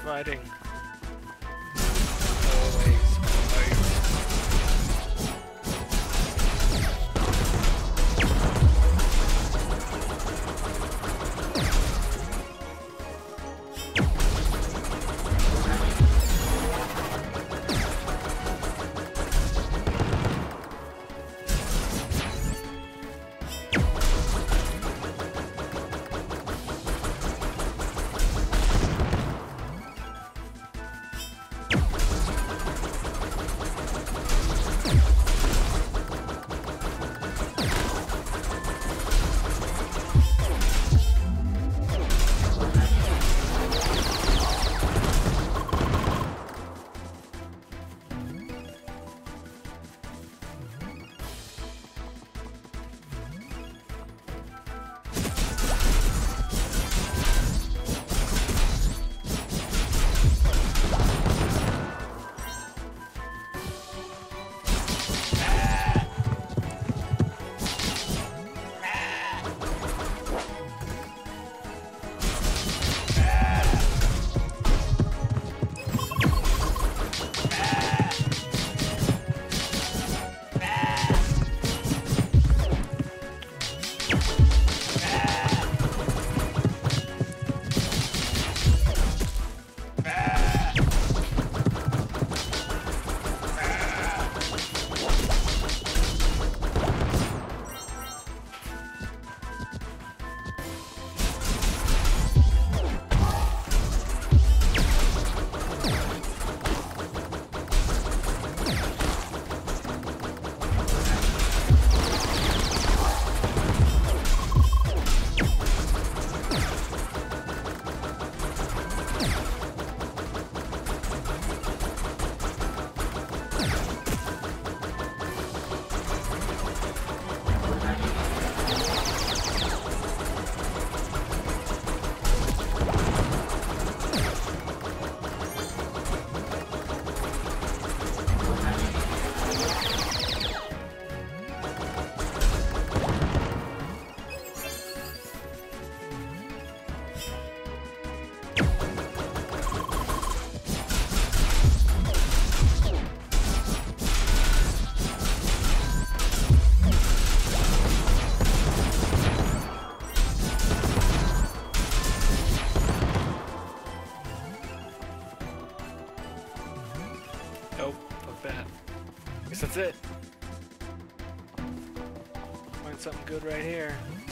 fighting. Always fight. That's it. Find something good right here.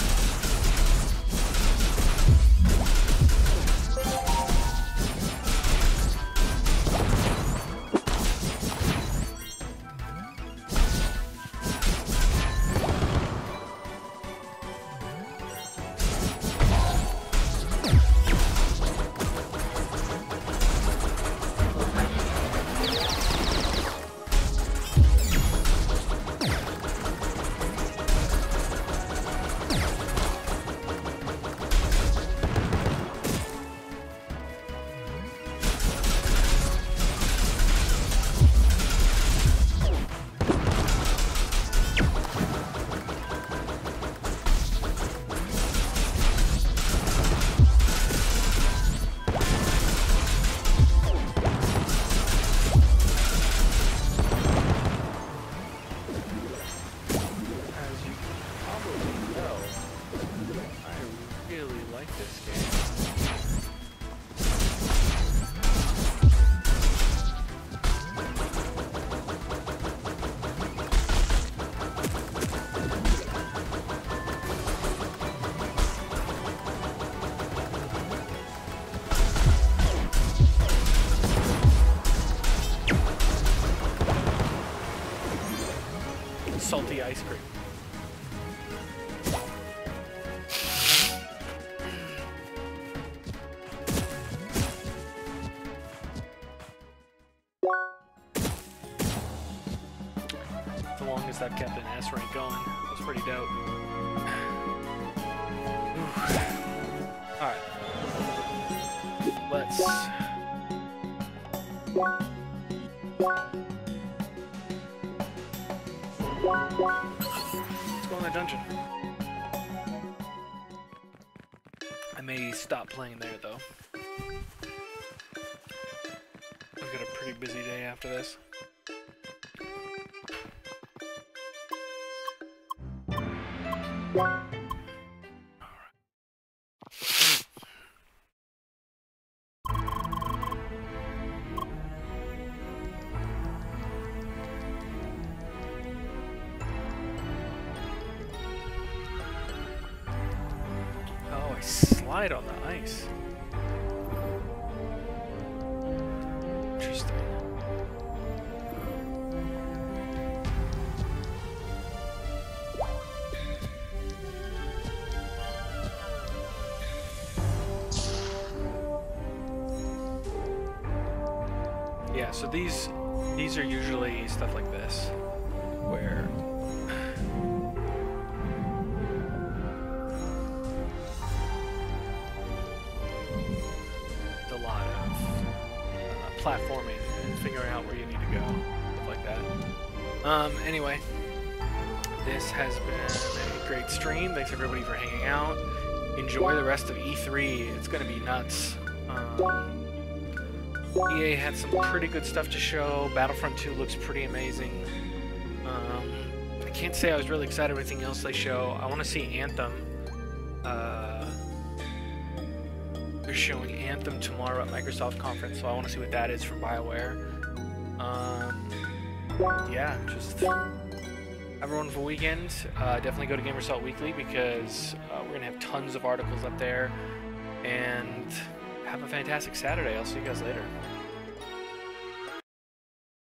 Salty ice cream. The longest I've kept an S rank going. It was pretty dope. Alright. Let's... Let's go in the dungeon. I may stop playing there though. pretty busy day after this. Oh, I slide on the ice. Interesting. Yeah, so these these are usually stuff like this, where it's a lot of uh, platforming and figuring out where you need to go, stuff like that. Um, anyway, this has been a great stream. Thanks everybody for hanging out. Enjoy the rest of E three. It's gonna be nuts. Um, E A had some pretty good stuff to show. Battlefront two looks pretty amazing. Um, I can't say I was really excited with anything else they show. I want to see Anthem. Uh, they're showing Anthem tomorrow at Microsoft conference, so I want to see what that is from BioWare. Um, yeah, just have a wonderful weekend. Uh, definitely go to Gamersalt Weekly because uh, we're going to have tons of articles up there. And have a fantastic Saturday. I'll see you guys later.